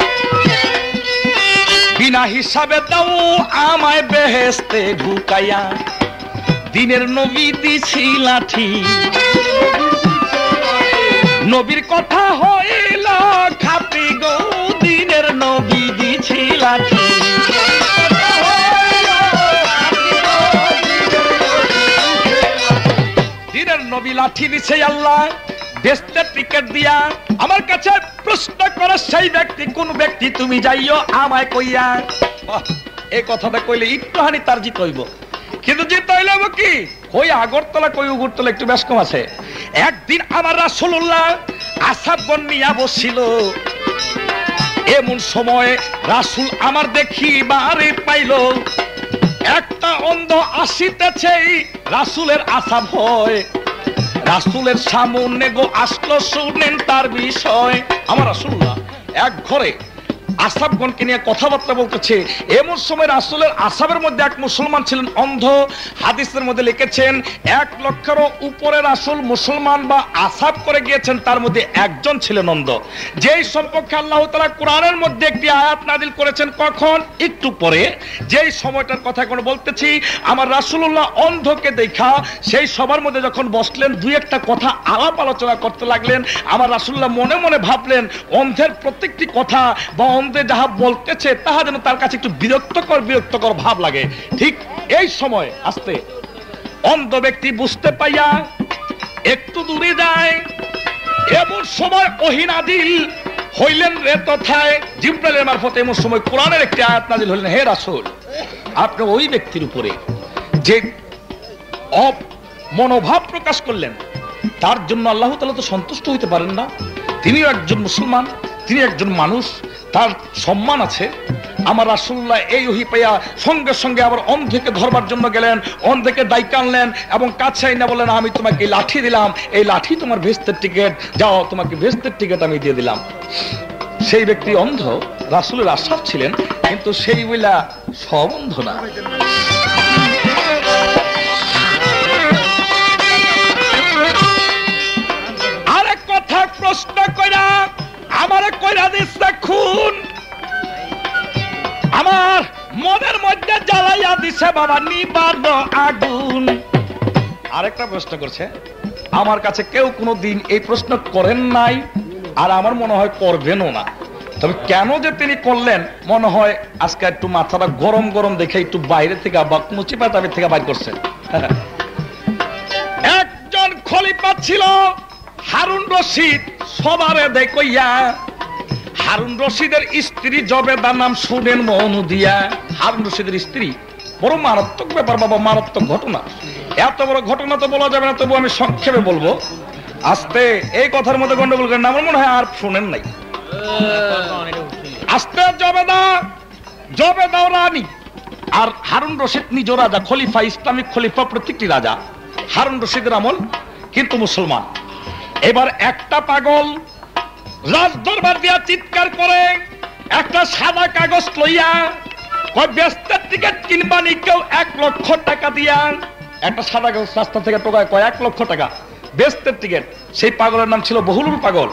বিনা হিসাবে দাও আমায় বেহেশতে ঢুকাইয়া। দিনের নবী দিছি লাঠি, নবীর কথা হইল খাতি গো, দিনের নবী দিছি লাঠি। দিনের নবী লাঠি দিছে আল্লাহ দেশটা টিকেট দিয়া। আমার কাছে প্রশ্ন করে সেই ব্যক্তি কোন ব্যক্তি তুমি যাইও আমায় কইয়া। এই কথাটা কইলে একটুখানি তার জিত হইব, কিন্তু জিত হইলে কি কই আগরতলা কই উগুরতলা একটু বেশ কম আছে। একদিন আমার রাসূলুল্লাহ আসহাবগণ নিয়া বসছিল, এমন সময় রাসূল আমার দেখি বারে পাইল একটা অন্ধ আসিতেছে, রাসূলের আসহাব হয়, রাসূলের সামনে গো আসলো শুনেন তার বিষয়। আমার রাসূলুল্লাহ এক ঘরে আসহাবগণকে নিয়ে কথাবার্তা বলতেছে, এমন সময় রাসূলের আসহাবের মধ্যে এক মুসলমান ছিলেন অন্ধ। হাদিসের মধ্যে লিখেছেন 1 লক্ষেরও উপরে রাসূল মুসলমান বা আসহাব করে গিয়েছেন, তার মধ্যে একজন ছিলেন অন্ধ, যেই সম্পর্কে আল্লাহ তাআলা কোরআনের মধ্যে একটি আয়াত নাযিল করেছেন। কখন? একটু পরে, যেই সময়টার কথা এখন বলতেছি। আমার রাসূলুল্লাহ অন্ধকে দেখা সেই সবার মধ্যে যখন বসলেন দুই একটা কথা আলাপ আলোচনা করতে লাগলেন। আমার রাসূলুল্লাহ মনে মনে ভাবলেন অন্ধের প্রত্যেকটি কথা বা অন্ধে যাহা বলতেছে তাহা যেন তার কাছে একটু বিরক্তকর ভাব লাগে। ঠিক এই সময় আস্তে অন্ধ ব্যক্তি বুঝতে পাইয়া একটু দূরে যায়, এমন সময় ওহী নাযিল হইলেন রে তথায় জিবরাইলের মারফতে। এমন সময় কোরআনের একটি আয়াত নাযিল হইলেন, হে রাসূল আপনি ওই ব্যক্তির উপরে যে মনোভাব প্রকাশ করলেন তার জন্য আল্লাহ তাআলা তো সন্তুষ্ট হইতে পারেন না। তিনিও একজন মুসলমান, তিনি একজন মানুষ, তার সম্মান আছে। আমার রাসূলুল্লাহ এই ওহী পাইয়া সঙ্গে সঙ্গে আবার অন্ধকে ধরবার জন্য গেলেন, অন্ধকে দায়িত্ব আনলেন এবং কাছে আইনা বললেন আমি তোমাকে লাঠি দিলাম, এই লাঠি তোমার বেহেশতের টিকিট, যাও তোমাকে বেহেশতের টিকিট আমি দিয়ে দিলাম। সেই ব্যক্তি অন্ধ, রাসূলের আসহাব ছিলেন, কিন্তু সেই বইলা সব অন্ধ না। আরেক কথা প্রশ্ন কইরা আমারে কইরা দিচ্ছে খুন, আমার মনের মধ্যে জ্বালাইয়া দিছে বাবা নিবাদ আগুন। আরেকটা প্রশ্ন করছে, আমার কাছে কেউ কোনোদিন এই প্রশ্ন করেন নাই, আর আমার মনে হয় করবেনও না। তবে কেন যে তিনি করলেন মনে হয় আজকে একটু মাথাটা গরম গরম দেখে একটু বাইরে থেকে বা মুচি পাতাবি থেকে বাইর করছেন। একবার ছিল হারুন রশিদ সবারে দেখইয়া। হারুন রশিদের স্ত্রী জবেদার নাম শুনেন মনুদিয়া। হারুন রশিদের স্ত্রী, বড় মারাত্মক ব্যাপার বাবা, মারাত্মক ঘটনা। এত বড় ঘটনা তো বলা যাবে না, তবু আমি সংক্ষেপে বলবো। আস্তে, এই কথার মধ্যে গন্ডগোল করেন না, আমার মনে হয় আর শুনেন নাই। আস্তে, জবেদাও রানী আর হারুন রশিদ নিজ রাজা, খলিফা, ইসলামিক খলিফা, প্রত্যেকটি রাজা হারুন রশিদের আমল, কিন্তু মুসলমান। এবার একটা পাগল রাজদরবার দিয়া চিৎকার করে, একটা সাদা কাগজ লইয়া কয় ব্যস্তের টিকিট কিনবানি কেউ 1 লক্ষ টাকা দিয়া। একটা সাদা কাগজ রাস্তা থেকে টোকায় কয় 1 লক্ষ টাকা ব্যস্তের টিকিট। সেই পাগলের নাম ছিল বহুলুল পাগল।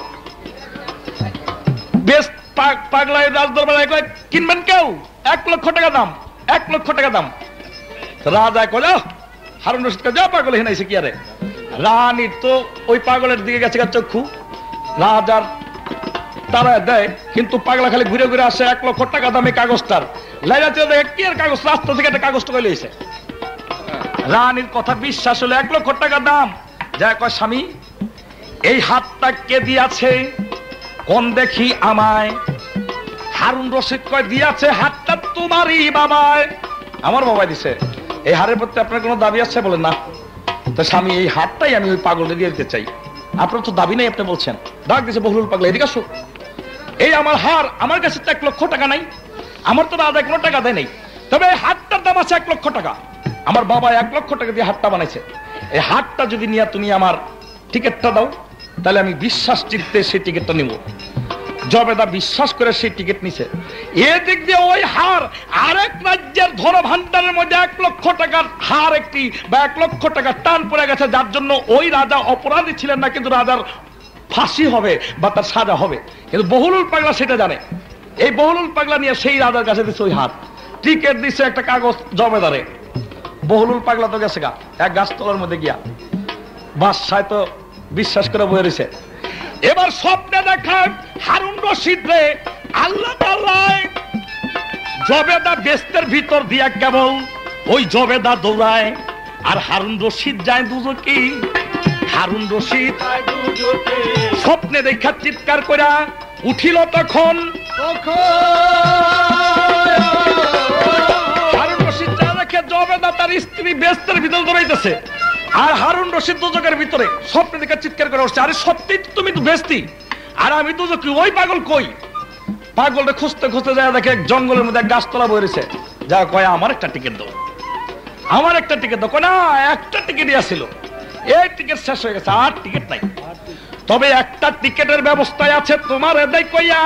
পাগলা রাজদরবারে কয় কিনবেন কেউ 1 লক্ষ টাকা দাম, 1 লক্ষ টাকা দাম। রাজা কয় হারুন রশিদ যা পাগল এখানে এসে কি আরে। রানীর তো ওই পাগলের দিকে গেছে চক্ষু, রাজার তারা দেয়, কিন্তু পাগলা খালি ঘুরে ঘুরে আসে 1 লক্ষ টাকা দামে কাগজটার লাইরা দেখে কি আর কাগজ, রাস্তা থেকে একটা কাগজ টুকাই লইছে। রানীর কথা বিশ্বাস হলো 1 লক্ষ টাকা দাম। যা কয় স্বামী এই হাতটা কে দিয়াছে কোন দেখি আমায়। হারুন রশিদ কয় দিয়াছে হাতটা তোমারই বাবায়। আমার বাবাই দিছে। এই হারের প্রতি আপনার কোনো দাবি আছে? বলেন না। তো স্বামী এই হাতটাই আমি ওই পাগলকে দিয়ে দিতে চাই। আপনার তো দাবি নাই, আপনি বলছেন। ডাক দিছে বহুলুল পাগলা, এদিকে আসো। এই আমার হার, আমার কাছে তো 1 লক্ষ টাকা নাই, আমার তো রাজা কোনো টাকা দেয় নাই, তবে এই হাতটার দাম আছে 1 লক্ষ টাকা। আমার বাবা 1 লক্ষ টাকা দিয়ে হাতটা বানাইছে। এই হাতটা যদি নিয়ে তুমি আমার টিকিটটা দাও, তাহলে আমি বিশ্বাস চিত্তে সেই টিকিটটা নিব। জবেদা বিশ্বাস করে সেই টিকিট নিছে। এদিক দিয়ে ওই হার আরেক রাজ্যের ধন ভান্ডারের মধ্যে 1 লক্ষ টাকার হার একটি বা 1 লক্ষ টাকা টান পড়ে গেছে, যার জন্য ওই রাজা অপরাধী ছিলেন না, কিন্তু রাজার ফাঁসি হবে বা তার সাজা হবে। কিন্তু বহুলুল পাগলা সেটা জানে। এই বহুলুল পাগলা নিয়ে সেই রাজার কাছে দিচ্ছে ওই হাত। টিকিট দিচ্ছে একটা কাগজ জবেদারে। বহুলুল পাগলা তো গেছে গা এক গাছতলার মধ্যে গিয়া, বাদশাহ তো বিশ্বাস করে বয়ে রয়েছে। এবার স্বপ্নে দেখায় হারুন রশিদ রে আল্লাহ তাআলা জবেদা বেস্তের ভিতর দিয়া কেবল ওই জবেদা দৌড়ায় আর হারুন রশিদ যায় দুজকে। হারুন রশিদ স্বপ্নে দেখা চিৎকার কইরা উঠিল তখন। হারুন রশিদ যা দেখে জবেদা তার স্ত্রী বেস্তের ভিতর দৌড়াইতেছে আর হারুন রশিদ দুজকের ভিতরে। স্বপ্নে দেখা চিৎকার করে উঠছে, আরে সত্যি তুমি তো বেস্তি আর আমি দুজক, ওই পাগল কই? পাগলটা খুঁজতে খুঁজতে যায় দেখে জঙ্গলের মধ্যে এক গাছতলা বয়ে রয়েছে। যা কয় আমার একটা টিকিট দাও, আমার একটা টিকিট দাও। না, একটা টিকিটই আসছিল, এই টিকিট শেষ হয়ে গেছে, আর টিকিট নাই। তবে একটা টিকিটের ব্যবস্থায় আছে, তোমার এদাই কইয়া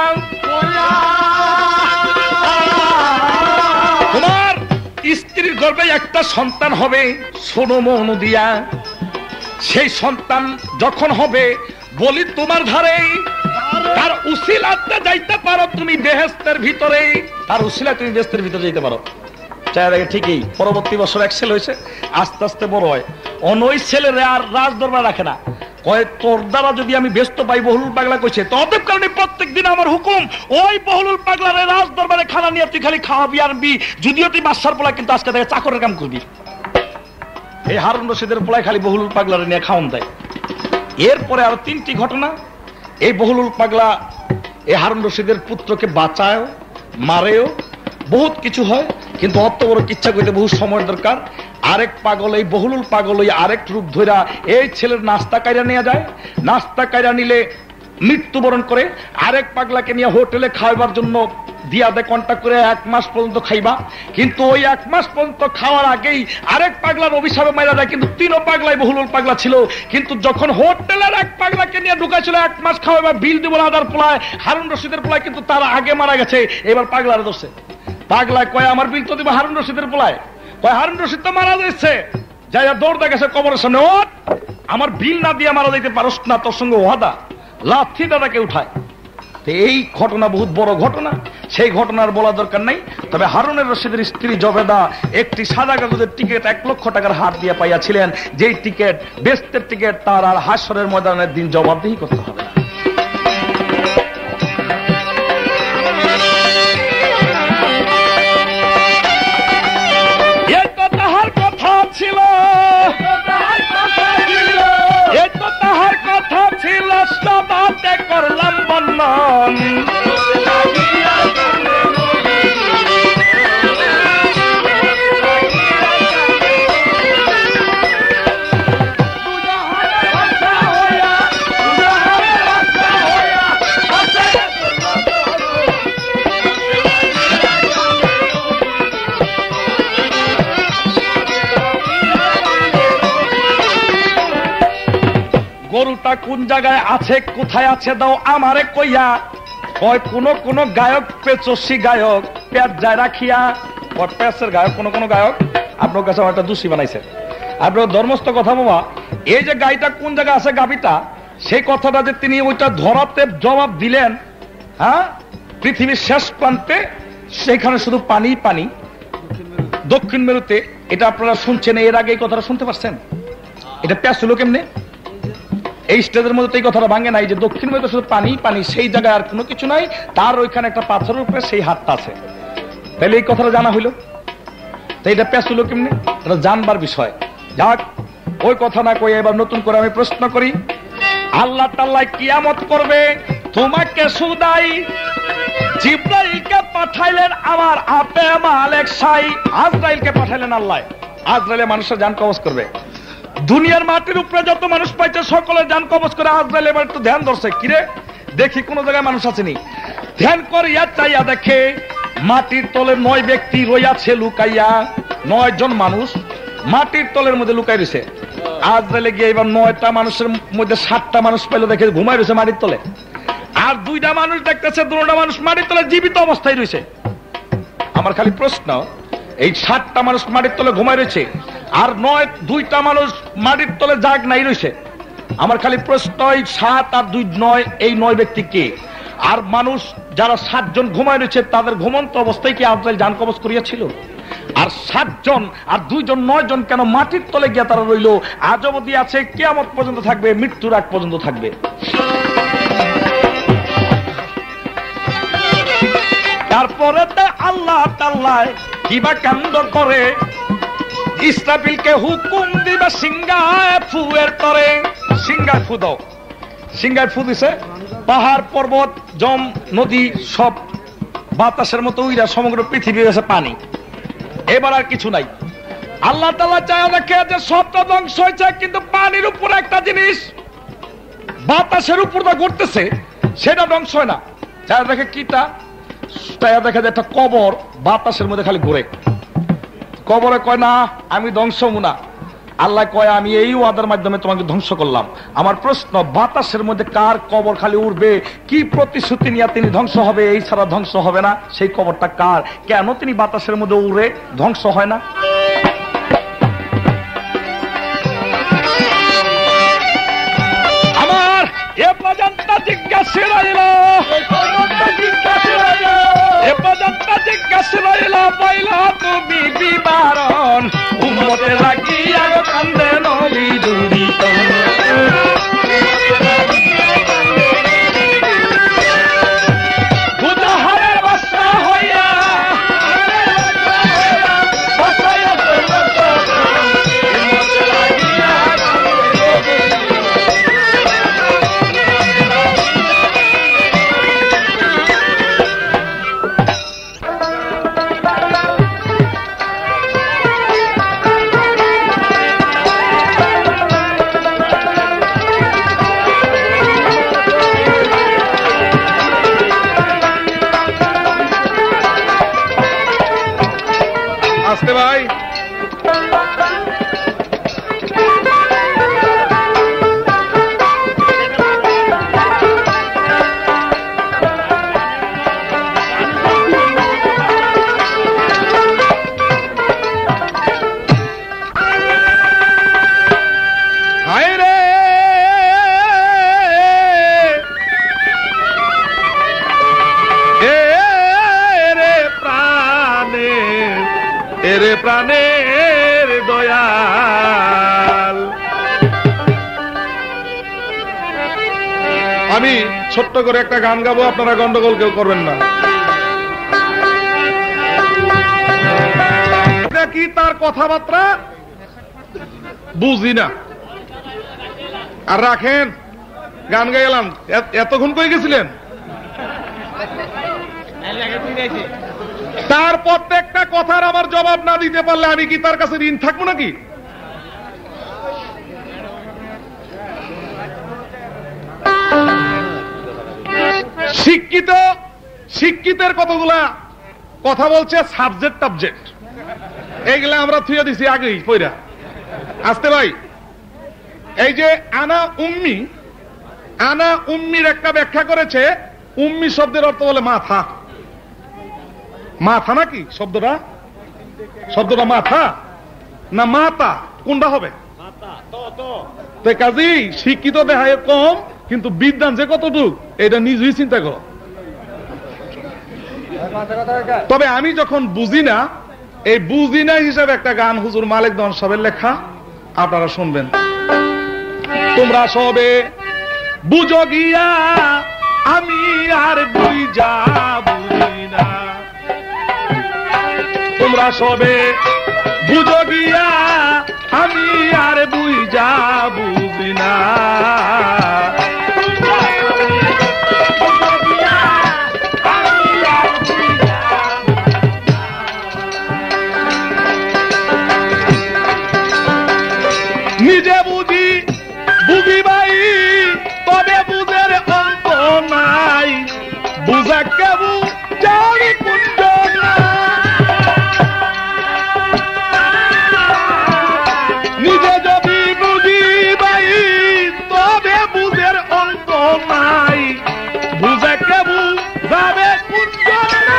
তোমার স্ত্রীর গর্ভে একটা সন্তান হবে, শোনো মনু দিয়া। সেই সন্তান যখন হবে বলি তোমার ধারে, তার উসিলাতে যাইতে পারো তুমি বেহেশতের ভিতরে, তার উসিলায় তুমি বেহেশতের ভিতরে যাইতে পারো। ঠিকই পরবর্তী বছর এক ছেলে হয়েছে, আস্তে আস্তে বড় হয়। অনই ছেলেরা আর রাজ দরবার রাখে না, কয় তোর দ্বারা যদি আমি ব্যস্ত পাই। বহুলুল পাগলা কইছে তদেব কারণে প্রত্যেক দিন আমার হুকুম ওই বহুলুল পাগলার রাজ দরবারে খানা নিয়ে তুই খালি খাওয়াবি আনবি, যদিও তুই বাদশার পোলা, কিন্তু আজকে দেখে চাকরের কাম করবি। এই হারুন রশিদের পোলায় খালি বহুলুল পাগলারে নিয়ে খাওয়ান দেয়। এরপরে আরো 3টি ঘটনা। এই বহুলুল পাগলা এই হারুন রশিদের পুত্রকে বাঁচায়, মারেও, বহুত কিছু হয়, কিন্তু অত বড় কিচ্ছা করতে বহু সময় দরকার। আরেক পাগল, এই বহুলুল পাগল ওই আরেক রূপ ধরা এই ছেলের নাস্তা কাইরা নিয়ে যায়। নাস্তা কাইরা নিলে মৃত্যুবরণ করে। আরেক পাগলাকে নিয়ে হোটেলে খাওয়াবার জন্য দিয়া দেয় কন্ট্যাক্ট করে 1 মাস পর্যন্ত খাইবা, কিন্তু ওই 1 মাস পর্যন্ত খাওয়ার আগেই আরেক পাগলার অভিশাপে মারা যায়। কিন্তু 3ও পাগলাই বহুলুল পাগলা ছিল, কিন্তু যখন হোটেলের এক পাগলাকে নিয়ে ঢুকাইছিল 1 মাস খাওয়াবা বিল দিব রাজার পোলায়, হারুন রশিদের পোলায়, কিন্তু তার আগে মারা গেছে। এবার পাগলার দোষে পাগলায় কয় আমার বিল তো দিব হারুন রশিদের পোলায়। কয় হারুন রশিদ তো মারা যাচ্ছে, যাই দৌড় দেখেছে কবরের সামনে, ও আমার বিল না দিয়ে মারা যাইতে পারস না, তোর সঙ্গে ওয়াদা। লাথি দাদাকে উঠায়। এই ঘটনা বহুত বড় ঘটনা, সেই ঘটনার বলা দরকার নাই। তবে হারুনের রশিদের স্ত্রী জবেদা একটি সাদা কাগজের টিকিট 1 লক্ষ টাকার হাত দিয়ে পাইয়াছিলেন, যেই টিকিট বেস্তের টিকিট, তার আর হাসরের ময়দানের দিন জবাবদিহি করতে হবে না। এই তো তাহার কথা ছিল, এই তো গরুটা কোন জায়গায় আছে, কোথায় আছে দাও আমারে কইয়া। কয় কোন কোন গায়ক পেচসি গায়ক পেট যায় রাখিয়া। পেচের গায়ক কোন কোন গায়ক আপনার কাছে একটা দোষী বানাইছে। আপনার ধর্মস্থ কথা বাবা, এই যে গাইটা কোন জায়গায় আছে গাবিটা, সেই কথাটা যে তিনি ওইটা ধরাতে জবাব দিলেন, হ্যাঁ, পৃথিবীর শেষ প্রান্তে সেখানে শুধু পানি পানি, দক্ষিণ মেরুতে। এটা আপনারা শুনছেন, এর আগে এই কথাটা শুনতে পারছেন? এটা প্যাস হলো কেমনে? এই স্টেজের মধ্যে এই কথাটা ভাঙে নাই যে দক্ষিণ মেরুতে শুধু পানি পানি, সেই জায়গায় আর কোনো কিছু নাই, তার ওইখানে একটা পাথরের উপরে সেই হাতটা আছে। তাহলে এই কথাটা জানা হইলো, তো এটা প্যাস হলো কেমনে? এটা জানবার বিষয়। যাক, ওই কথা না কই এবার নতুন করে আমি প্রশ্ন করি, আল্লাহ তাআলা কিয়ামত করবে, তোমাকে সুদাই জিব্রাইলকে পাঠাইলেন আমার আপে মালিক সাই, আজরাইলকে পাঠাইলেন আল্লাহ। আজরাইলে মানুষের জান কবজ করবে। দুনিয়ার মাটির উপরে যত মানুষ পাইছে সকলের জান কবজ করে আজরাইল এবার একটু ধ্যান ধরছে, কিরে দেখি কোন জায়গায় মানুষ আসেনি। ধ্যান করিয়া চাইয়া দেখে মাটির তলে 9 ব্যক্তি রইয়াছে লুকাইয়া। 9 জন মানুষ মাটির তলের মধ্যে লুকাই রয়েছে। আজরাইলে গিয়ে এবার 9টা মানুষের মধ্যে 7টা মানুষ পাইলো, দেখে ঘুমাই রয়েছে মাটির তলে। আর 2টা মানুষ দেখতেছে 2টা মানুষ মাটির তলে জীবিত অবস্থায় রয়েছে। আমার খালি প্রশ্ন, এই 7টা মানুষ মাটির তলে ঘুমাই রয়েছে আর 2টা মানুষ মাটির তলে জাগ নাই রয়েছে। আমার খালি প্রশ্ন, এই 7 আর 2 9, এই 9 ব্যক্তি কে? আর মানুষ যারা 7 জন ঘুমাই রয়েছে তাদের ঘুমন্ত অবস্থায় কি আজরাইল জান কবজ করিয়াছিল? আর 7 জন আর 2 জন 9 জন কেন মাটির তলে গিয়া তারা রইল? আজ অবধি আছে, কিয়ামত পর্যন্ত থাকবে, মৃত্যুর আগ পর্যন্ত থাকবে। তারপরে আল্লাহ তাআলা কিবা কাণ্ড করে, ইসরাফিলকে হুকুম দিবে সিংহায় ফুয়ের তরে। সিংহায় ফু দাও। সিংহায় ফু দিছে, পাহাড় পর্বত জম নদী সব বাতাসের মতো উইরা সমগ্র পৃথিবী হয়েছে পানি। এবার আর কিছু নাই। আল্লাহ তাআলা চায় দেখে যে সবটা ধ্বংস হয়েছে, কিন্তু পানির উপর একটা জিনিস বাতাসের উপর তো ঘুরতেছে, সেটা ধ্বংস হয় না। চায় দেখে কিটা, চায় দেখে যে একটা কবর বাতাসের মধ্যে খালি ঘুরে। কবরে কয় না আমি ধ্বংস হবো না। আল্লাহ কয় আমি এই ওয়াদার মাধ্যমে তোমাকে ধ্বংস করলাম। আমার প্রশ্ন, বাতাসের মধ্যে কার কবর খালি উড়বে? কি প্রতিশ্রুতি নিয়ে তিনি ধ্বংস হবে? এই ছাড়া ধ্বংস হবে না। সেই কবরটা কার? কেন তিনি বাতাসের মধ্যে উড়ে ধ্বংস হয় না? আমার এ পর্যন্ত জিজ্ঞাসা রইল, এ পর্যন্ত জিজ্ঞাসা রইল, পাইলা তুমি বিবরণ উম্মতে লাগিয়া কান্দে নবী দুরিত। গুনাহের বস্তা হইয়া আসতে ভাই। হায় রে এরে প্রাণের দয়াল। আমি ছোট্ট করে একটা গান গাবো, আপনারা গন্ডগোল কেউ করবেন না। কি তার কথাবার্তা বুঝি না। আর রাখেন, গান গাইলাম, এতক্ষণ কই গেছিলেন? তার প্রত্যেকটা কথার আমার জবাব না দিতে পারলে আমি কি তার কাছে ঋণ থাকবো নাকি? শিক্ষিতের কতগুলা কথা বলছে সাবজেক্ট, এইগুলা আমরা থুয়ে দিছি আগেই পয়রা। আসতে ভাই, এই যে আনা উম্মির একটা ব্যাখ্যা করেছে, উম্মি শব্দের অর্থ বলে মাথা। মাথা নাকি শব্দটা মাথা না মাতা, কোনটা হবে? কাজী শিক্ষিত দেখায় কম, কিন্তু বিদ্যান যে কতটুক এটা নিজেই চিন্তা করো। তবে আমি যখন বুঝি না, এই বুঝি না হিসাবে একটা গান হুজুর মালিক দন সাহেবের লেখা, আপনারা শুনবেন। তোমরা সবে বুঝো গিয়া আমি আর বুঝা বুঝি না, তোমরা সবে বুঝো গিয়া আমি আর বুঝা বুঝি না। নিজে বুঝি ভাই, তবে বুঝের অন্ত নাই, বুঝা কেবু জানি কুঞ্জ না। নিজে যদি বুঝি ভাই, তবে বুঝের অন্ত নাই, বুঝা কেবু যাবে কুঞ্জ না।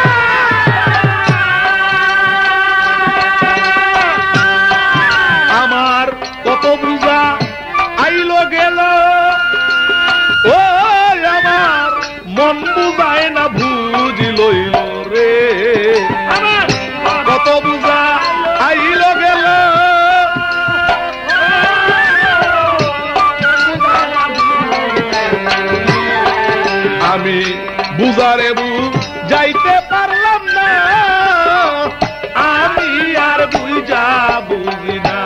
আমার কত বুঝা আইলো গেল, ও আমার মন বুঝায় না বুঝি লইল রে। কত বুঝা আইলো গেল, আমি বুঝারে যাইতে পারলাম না, আমি আর বুঝা বুঝি না।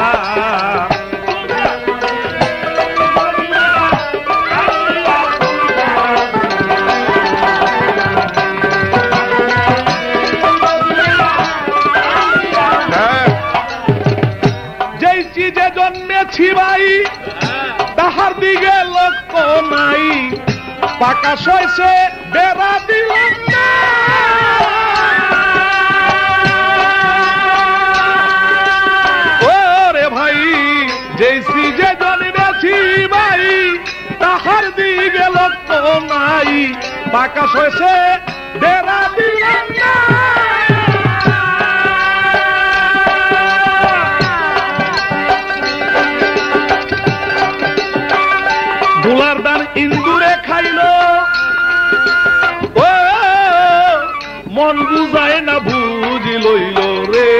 যেই চিজে জন্মেছি ভাই, তাহার দিকে লক্ষ্য নাই, পাকা সইছে বেড়া দিলাম না। ওরে ভাই, যেই চিজে জন্মেছি ভাই, তাহার দিকে লক্ষ্য নাই, পাকা সইছে বেড়া দিলাম না। ধুলার দান ইন্দুরে খাইল, ও মন বুঝায় না বুঝি লইল রে।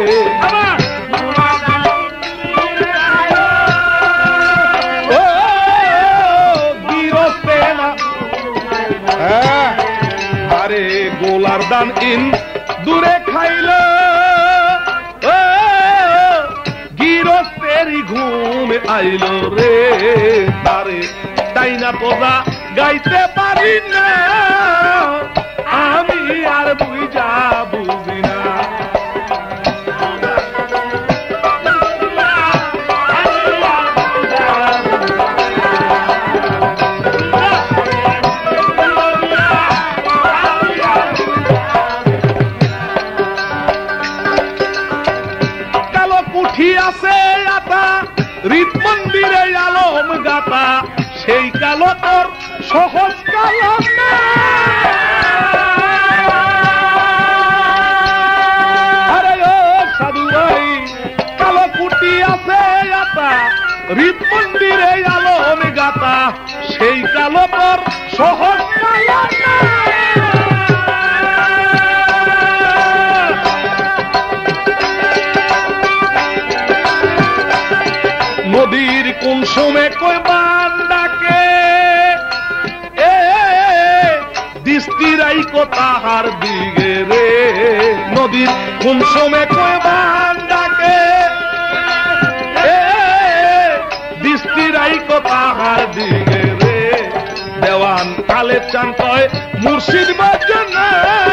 ও গিরস্তে না, আরে গোলার দান ইন্দুরে খাইল, ও গিরস্তেরই ঘুম আইল রে। তারে তাই না তোরা গাইতে পারি না, আমি আর বুঝা বুঝি না। কালো পুঠি আছে আতা, রীত মন্দিরে আলম গাতা, সেই কালো তোর সহজ কালো না। আরে ও সাধু ভাই, কালো পুটি আছে আতা, রীত মন্দিরে আলম গাতা, সেই কালো তোর সহজ কালো না। নদীর কোন সময় কই বান ডাকে, দৃষ্টিরাই তাহার দিকে রে। নদীর কোন সময় কই বান ডাকে, দৃষ্টিরাই তাহার দিকে রে। দেওয়ান কালে চান কয় মুর্শিদ বাজন না,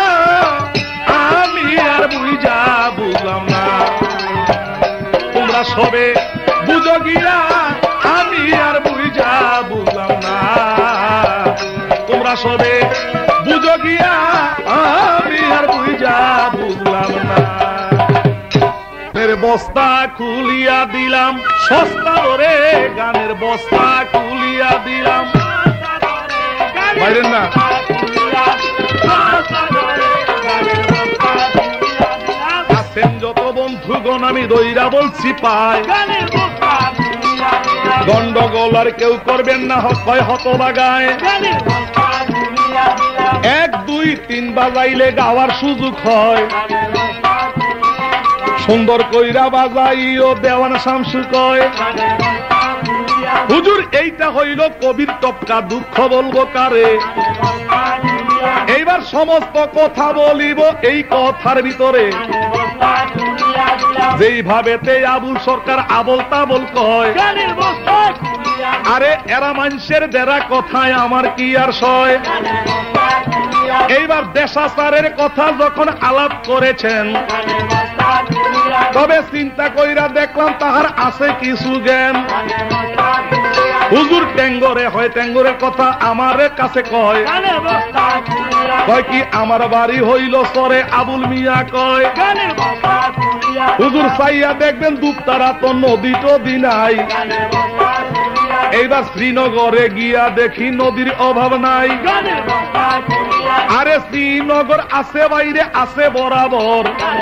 আমি আর বুঝা বুঝলাম না। তোমরা সবে বুঝো গিয়া আমি আর বুঝা বুঝলাম না, তোমরা সবে বুঝো গিয়া আমি আর বুঝা বুঝলাম না। গানের বস্তা খুলিয়া দিলাম, সস্তা দরে গানের বস্তা খুলিয়া দিলাম। বাইরেন না, আছেন যত বন্ধুগণ আমি দইরা বলছি পাই, গন্ডগোল আর কেউ করবেন না, হয় হতবাগায়। 1 2 3 বাজাইলে গাওয়ার সুযোগ হয়, সুন্দর কইরা বাজাইও দেওয়ান শামসু কয়। হুজুর এইটা হইল কবির টপকা, দুঃখ বলবো কারে। এইবার সমস্ত কথা বলিব এই কথার ভিতরে, যেইভাবে আবুল সরকার আবল তাবল কয়, আরে এরা মানুষের দেরা কথায় আমার কি আর সয়। এইবার দেশাচারের কথা যখন আলাপ করেছেন, তবে চিন্তা কইরা দেখলাম তাহার আছে কিছু জ্ঞান। হুজুর ট্যাঙ্গরে হয়, ট্যাঙ্গরের কথা আমার কাছে কয়, কয় কি আমার বাড়ি হইল সরে আবুল মিয়া কয়। হুজুর চাইয়া দেখবেন দুপতারা তো নদী টদি নাই, এইবার শ্রীনগরে গিয়া দেখি নদীর অভাব নাই। আরে শ্রীনগর আছে বাইরে আছে বরাবর,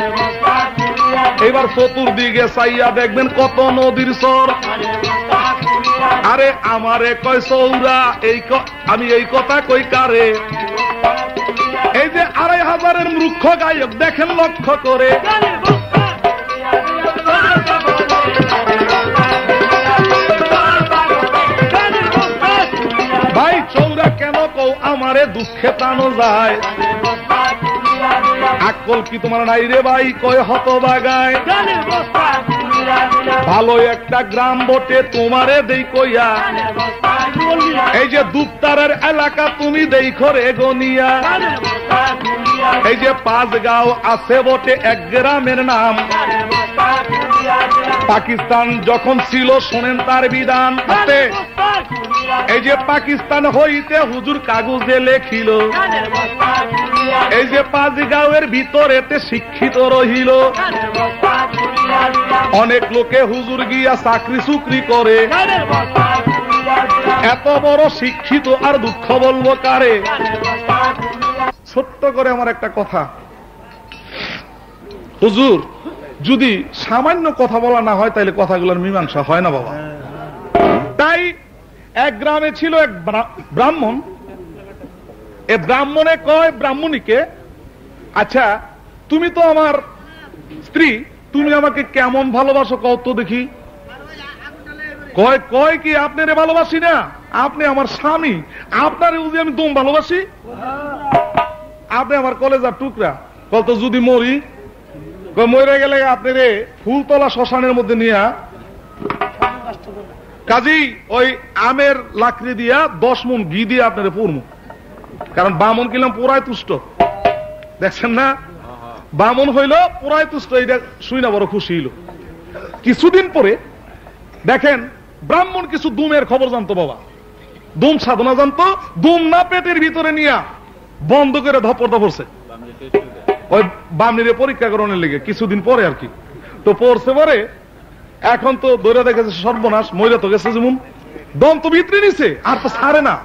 এবার চতুর্দিকে চাইয়া দেখবেন কত নদীর স্বর। আরে আমারে কয় চৌরা, আমি এই কথা কই কারে। এই যে 2500 মূর্খ গায়ক দেখেন লক্ষ্য করে, ভাই চৌরা কেন কও আমারে দুঃখে প্রাণ যায়। আকল কি তোমার নাই রে ভাই, কয় হতবাগায়। ভালো একটা গ্রাম বটে তোমারে দেই কইয়া, এই যে দুপতারের এলাকা তুমি দেখো রে গনিয়া। এই যে 5 গাঁও আছে বটে, 1 গ্রামের নাম। পাকিস্তান যখন ছিল শোনেন তার বিধান, এই যে পাকিস্তান হইতে হুজুর কাগজে লেখিল, এই যে 5 গাঁওয়ের ভিতরেতে শিক্ষিত রহিল। অনেক লোকে হুজুর গিয়া চাকরি চুকরি করে, এত বড় শিক্ষিত আর দুঃখ বলবো কারে। ছোট্ট করে আমার একটা কথা, হুজুর যদি সামান্য কথা বলা না হয় তাহলে কথাগুলোর মীমাংসা হয় না বাবা। তাই 1 গ্রামে ছিল এক ব্রাহ্মণ, এ ব্রাহ্মণে কয় ব্রাহ্মণীকে, আচ্ছা তুমি তো আমার স্ত্রী, তুমি আমাকে কেমন ভালোবাসো কও তো দেখি। কয় কি আপনারে ভালোবাসি না, আপনি আমার স্বামী, আপনারে যদি আমি দম ভালোবাসি, আপনি আমার কলেজার টুকরা। কত যদি মরি, মরে গেলে আপনারে ফুলতলা শ্মশানের মধ্যে নিয়ে কাজী ওই আমের লাকড়ি দিয়া 10 মণ ঘি দিয়ে আপনারে পূর্ণ, কারণ বামন কিলাম পুরাই তুষ্ট। দেখছেন না, বামন হইল পুরাই তুষ্ট, এইটা শুই না বড় খুশি হইল। কিছুদিন পরে দেখেন ব্রাহ্মণ কিছু দুমের খবর জানতো বাবা, দুম সাধনা জানতো, দুম না পেটের ভিতরে নিয়া বন্ধ করে ধপর ধপরছে ওই বামনিরে পরীক্ষা করানোর লেগে কিছুদিন পরে আর কি। তো পড়ছে পরে এখন তো দৌড়া দেখেছে সর্বনাশ, মহিলা তো গেছে যেমন দম তো ভিতরে নিছে আর তো ছাড়ে না।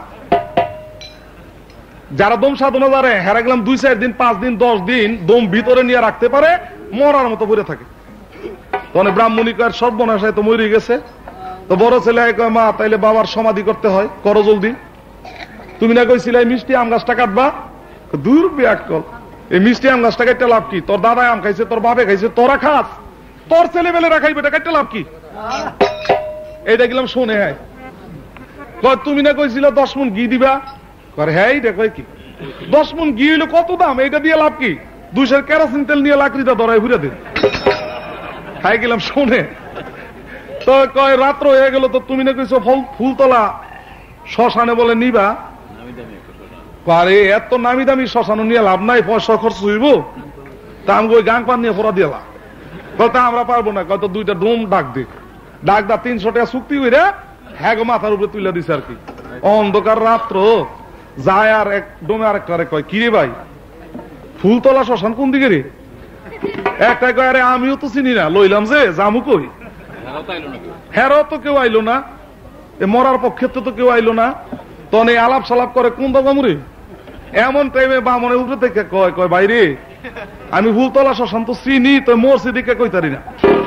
যারা দম সাধনা জানে হেরা গেলাম 2 4 দিন 5 দিন 10 দিন দম ভিতরে নিয়ে রাখতে পারে, মরার মতো পড়ে থাকে। তখন ব্রাহ্মণিকার সর্বনাশ তো মরে গেছে। তো বড় ছেলে কয় মা তাইলে বাবার সমাধি করতে হয়, করো জলদি। তুমি না কইছিলে মিষ্টি আম গাছটা কাটবা, দূর ব্যাকল, এই মিষ্টি আম গাছটা কাটতে লাভ কি? তোর দাদা আম খাইছে, তোর বাপে খাইছে, তোরা খাস, তোর ছেলে বেলে রাখাইবে, এটা কাটতে লাভ কি? এইটা গেলাম শোনে। হ্যাঁ তুমি না কইছিল 10 মণ ঘি দিবা, হ্যাঁ এটা কয় কি 10 মণ ঘি হইলো কত দাম, এইটা দিয়ে লাভ কি? 200 কেরোসিন তেল নিয়ে লাকড়িটা ধরাই ঘুরে দিন। খাই গেলাম শোনে। তো কয় রাত্র হয়ে গেল, তো তুমি না কইছো ফুলতলা শ্মশানে বলে নিবা, আরে এত নামি দামি শ্মশানো নিয়ে লাভ নাই, পয়সা খরচ হইব, তা আমি ওই গাং পান নিয়ে ফোরা দিলাম। বলতে আমরা পারবো না, কত 2টা ডোম ডাক দিক, ডাক দা 300 টাকা চুক্তি হইরা হ্যাঁ মাথার উপরে তুলে দিছে আর কি। অন্ধকার রাত্র যায় আর এক ডোমে আরেকটা কয় কি রে ভাই ফুলতলা শ্মশান কোন দিকে রে? একটা কয় আরে আমিও তো চিনি না, লইলাম যে জামু কই, হেরাও তো কেউ আইলো না, মরার পক্ষে তো কেউ আইলো না। তখন এই আলাপ সালাপ করে কোন বামুরে এমন টাইমে বামনে উপরে থেকে কয় কয় বাইরে আমি ভুলতলা শ্মশান তো চিনি, তো মরছি দিকে কইতারি না।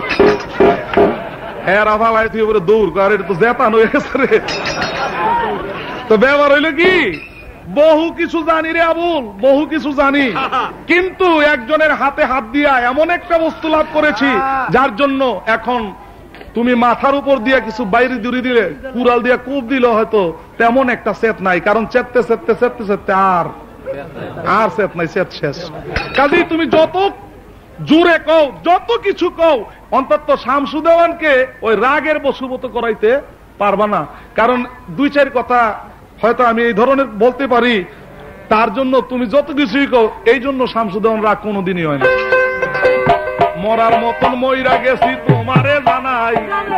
হ্যাঁ রাফালাই তুই উপরে দৌড় কর, এটা তো জেতান হয়ে গেছে রে। তো ব্যবহার হইলো কি, বহু কিছু জানি রে আবুল, বহু কিছু জানি, কিন্তু একজনের হাতে হাত দিয়া এমন একটা বস্তু লাভ করেছি যার জন্য এখন তুমি মাথার উপর দিয়া কিছু বাইরে দূরে দিলে, কুড়াল দিয়া কূপ দিল, হয়তো তেমন একটা সেট নাই, কারণ চেপতে চেপতে চেপতে চেপতে আর সেট নাই, সেট শেষ। কাজেই তুমি যত জোরে কও, যত কিছু কও, অন্তত শামসুদেওয়ানকে ওই রাগের বশীভূত করাইতে পারবা না। কারণ দুই চার কথা হয়তো আমি এই ধরনের বলতে পারি, তার জন্য তুমি যত কিছুই কও, এই জন্য শামসুদেওয়ান রাগ কোনোদিনই হয় না। মরার মতন মইরা গেছি তোমারে জানাই,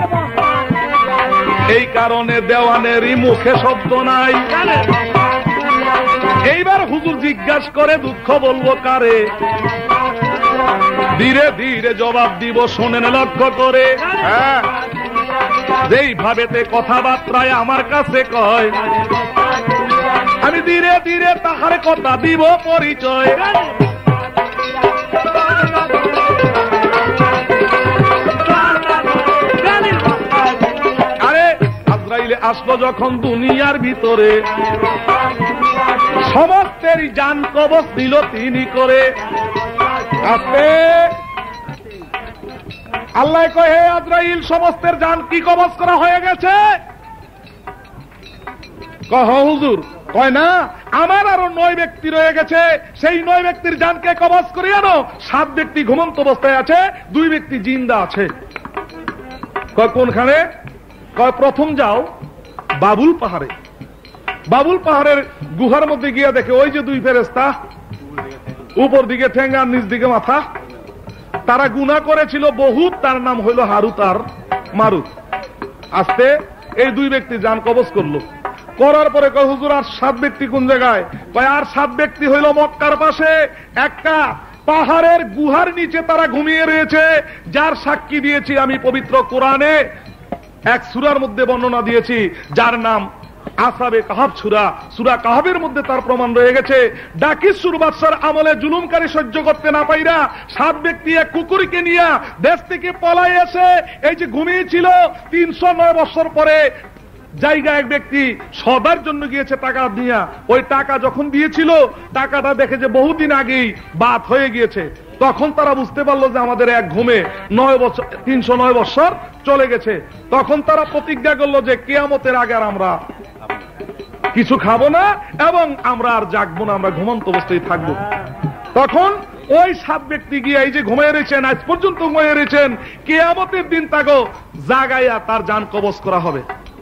এই কারণে দেওয়ানেরই মুখে শব্দ নাই। এইবার হুজুর জিজ্ঞাসা করে দুঃখ বলবো কারে, ধীরে ধীরে জবাব দিব শোনেন লক্ষ্য করে। হ্যাঁ, যেই ভাবেতে কথাবার্তায় আমার কাছে কয়, আমি ধীরে ধীরে তাহার কথা দিব পরিচয়। আরে আজরাইলে আসলো যখন দুনিয়ার ভিতরে, সমস্তের জান কবজ দিল তিনি করে। আপনি আল্লাহ কয়, হে আজরাইল, সমস্তের জান কি কবজ করা হয়ে গেছে? কহ হুজুর, কয় না, আমার আরো 9 ব্যক্তি রয়ে গেছে, সেই 9 ব্যক্তির জানকে কবজ করে আনো। 7 ব্যক্তি ঘুমন্ত অবস্থায় আছে, 2 ব্যক্তি জিন্দা আছে। কয় কোনখানে? কয় প্রথম যাও বাবুল পাহাড়ে। বাবুল পাহাড়ের গুহার মধ্যে গিয়া দেখে ওই যে 2 ফেরেশতা, উপর দিকে ঠেঙ্গা, নিচ দিকে মাথা। তারা গুনাহ করেছিল বহুত, তার নাম হইল হারুত আর মারুত। আস্তে এই 2 ব্যক্তি জান কবজ করলো। করার পরে কয় হুজুর আর 7 ব্যক্তি কোন জায়গায়? কয় আর 7 ব্যক্তি হইল মক্কার পাশে একটা পাহাড়ের গুহার নিচে তারা ঘুমিয়ে রয়েছে, যার সাক্ষী দিয়েছি আমি পবিত্র কোরআনে, এক সূরার মধ্যে বর্ণনা দিয়েছি, যার নাম আসহাবে কাহাব সূরা। সূরা কাহাবের মধ্যে তার প্রমাণ রয়ে গেছে। ডাকিসুর বাদশার আমলে জুলুমকারী সহ্য করতে না পাইরা 7 ব্যক্তি এক কুকুরকে নিয়ে দেশ থেকে পলায় এসে এই যে ঘুমিয়েছিল, 309 বছর পরে জায়গা এক ব্যক্তি সবার জন্য গিয়েছে টাকা দিয়া। ওই টাকা যখন দিয়েছিল, টাকাটা দেখে যে বহুদিন আগেই বাদ হয়ে গিয়েছে। তখন তারা বুঝতে পারলো যে আমাদের এক ঘুমে 309 বছর চলে গেছে। তখন তারা প্রতিজ্ঞা করলো যে কিয়ামতের আগে আর আমরা কিছু খাবো না এবং আমরা আর জাগবো না, আমরা ঘুমন্ত অবস্থায় থাকবো। তখন ওই 7 ব্যক্তি গিয়ে এই যে ঘুমিয়ে রয়েছেন, আজ পর্যন্ত ঘুমিয়ে রয়েছেন, কিয়ামতের দিন তাকে জাগাইয়া তার জান কবজ করা হবে।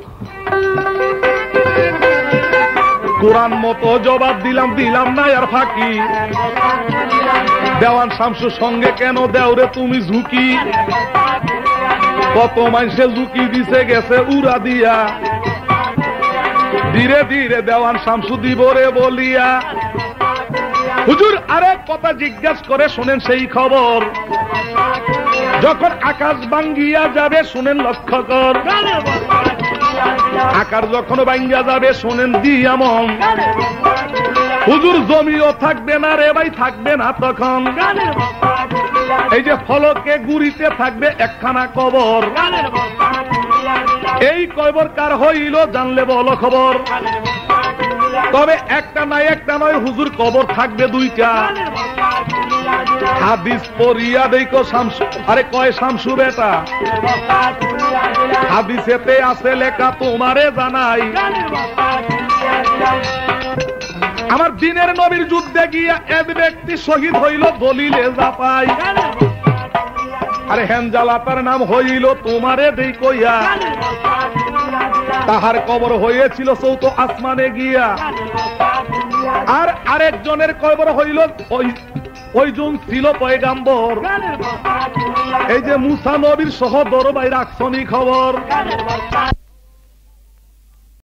কোরআন মতো জবাব দিলাম না আর ফাঁকি। দেওয়ান শামসুর সঙ্গে কেন দেওরে তুমি ঝুঁকি? কত মানুষে ঝুঁকি দিছে গেছে উড়া দিয়া, ধীরে ধীরে দেওয়ান শামসু দিব রে বলিয়া। হুজুর আরেক কথা জিজ্ঞাসা করে শোনেন সেই খবর, যখন আকাশ ভাঙ্গিয়া যাবে শুনেন লক্ষ্য কর। আকাশ যখন ভাঙ্গিয়া যাবে শোনেন দিয়ামন, হুজুর জমিও থাকবে না রে ভাই, থাকবে না তখন। এই যে ফলকে গুড়িতে থাকবে একখানা কবর, এই কবর কার হইল জানলে বলো খবর। তবে একটা নয় হুজুর, কবর থাকবে 2টা। হাদিস পড়িয়া দেখো শামসু, আরে কয় শামসু বেটা, হাদিসেতে আছে লেখা তোমারে জানাই। আমার দিনের নবীর যুদ্ধে গিয়া এক ব্যক্তি শহীদ হইল দলিলে জাপাই। আরে হেনজালা তার নাম হইল তোমারে দেই কইয়া, তাহার কবর হয়েছিল 4th আসমানে গিয়া। আর আরেকজনের কবর হইল ওইজন ছিল পয়গাম্বর। এই যে মুসা নবীর সহ দরবাই রাখছনি খবর।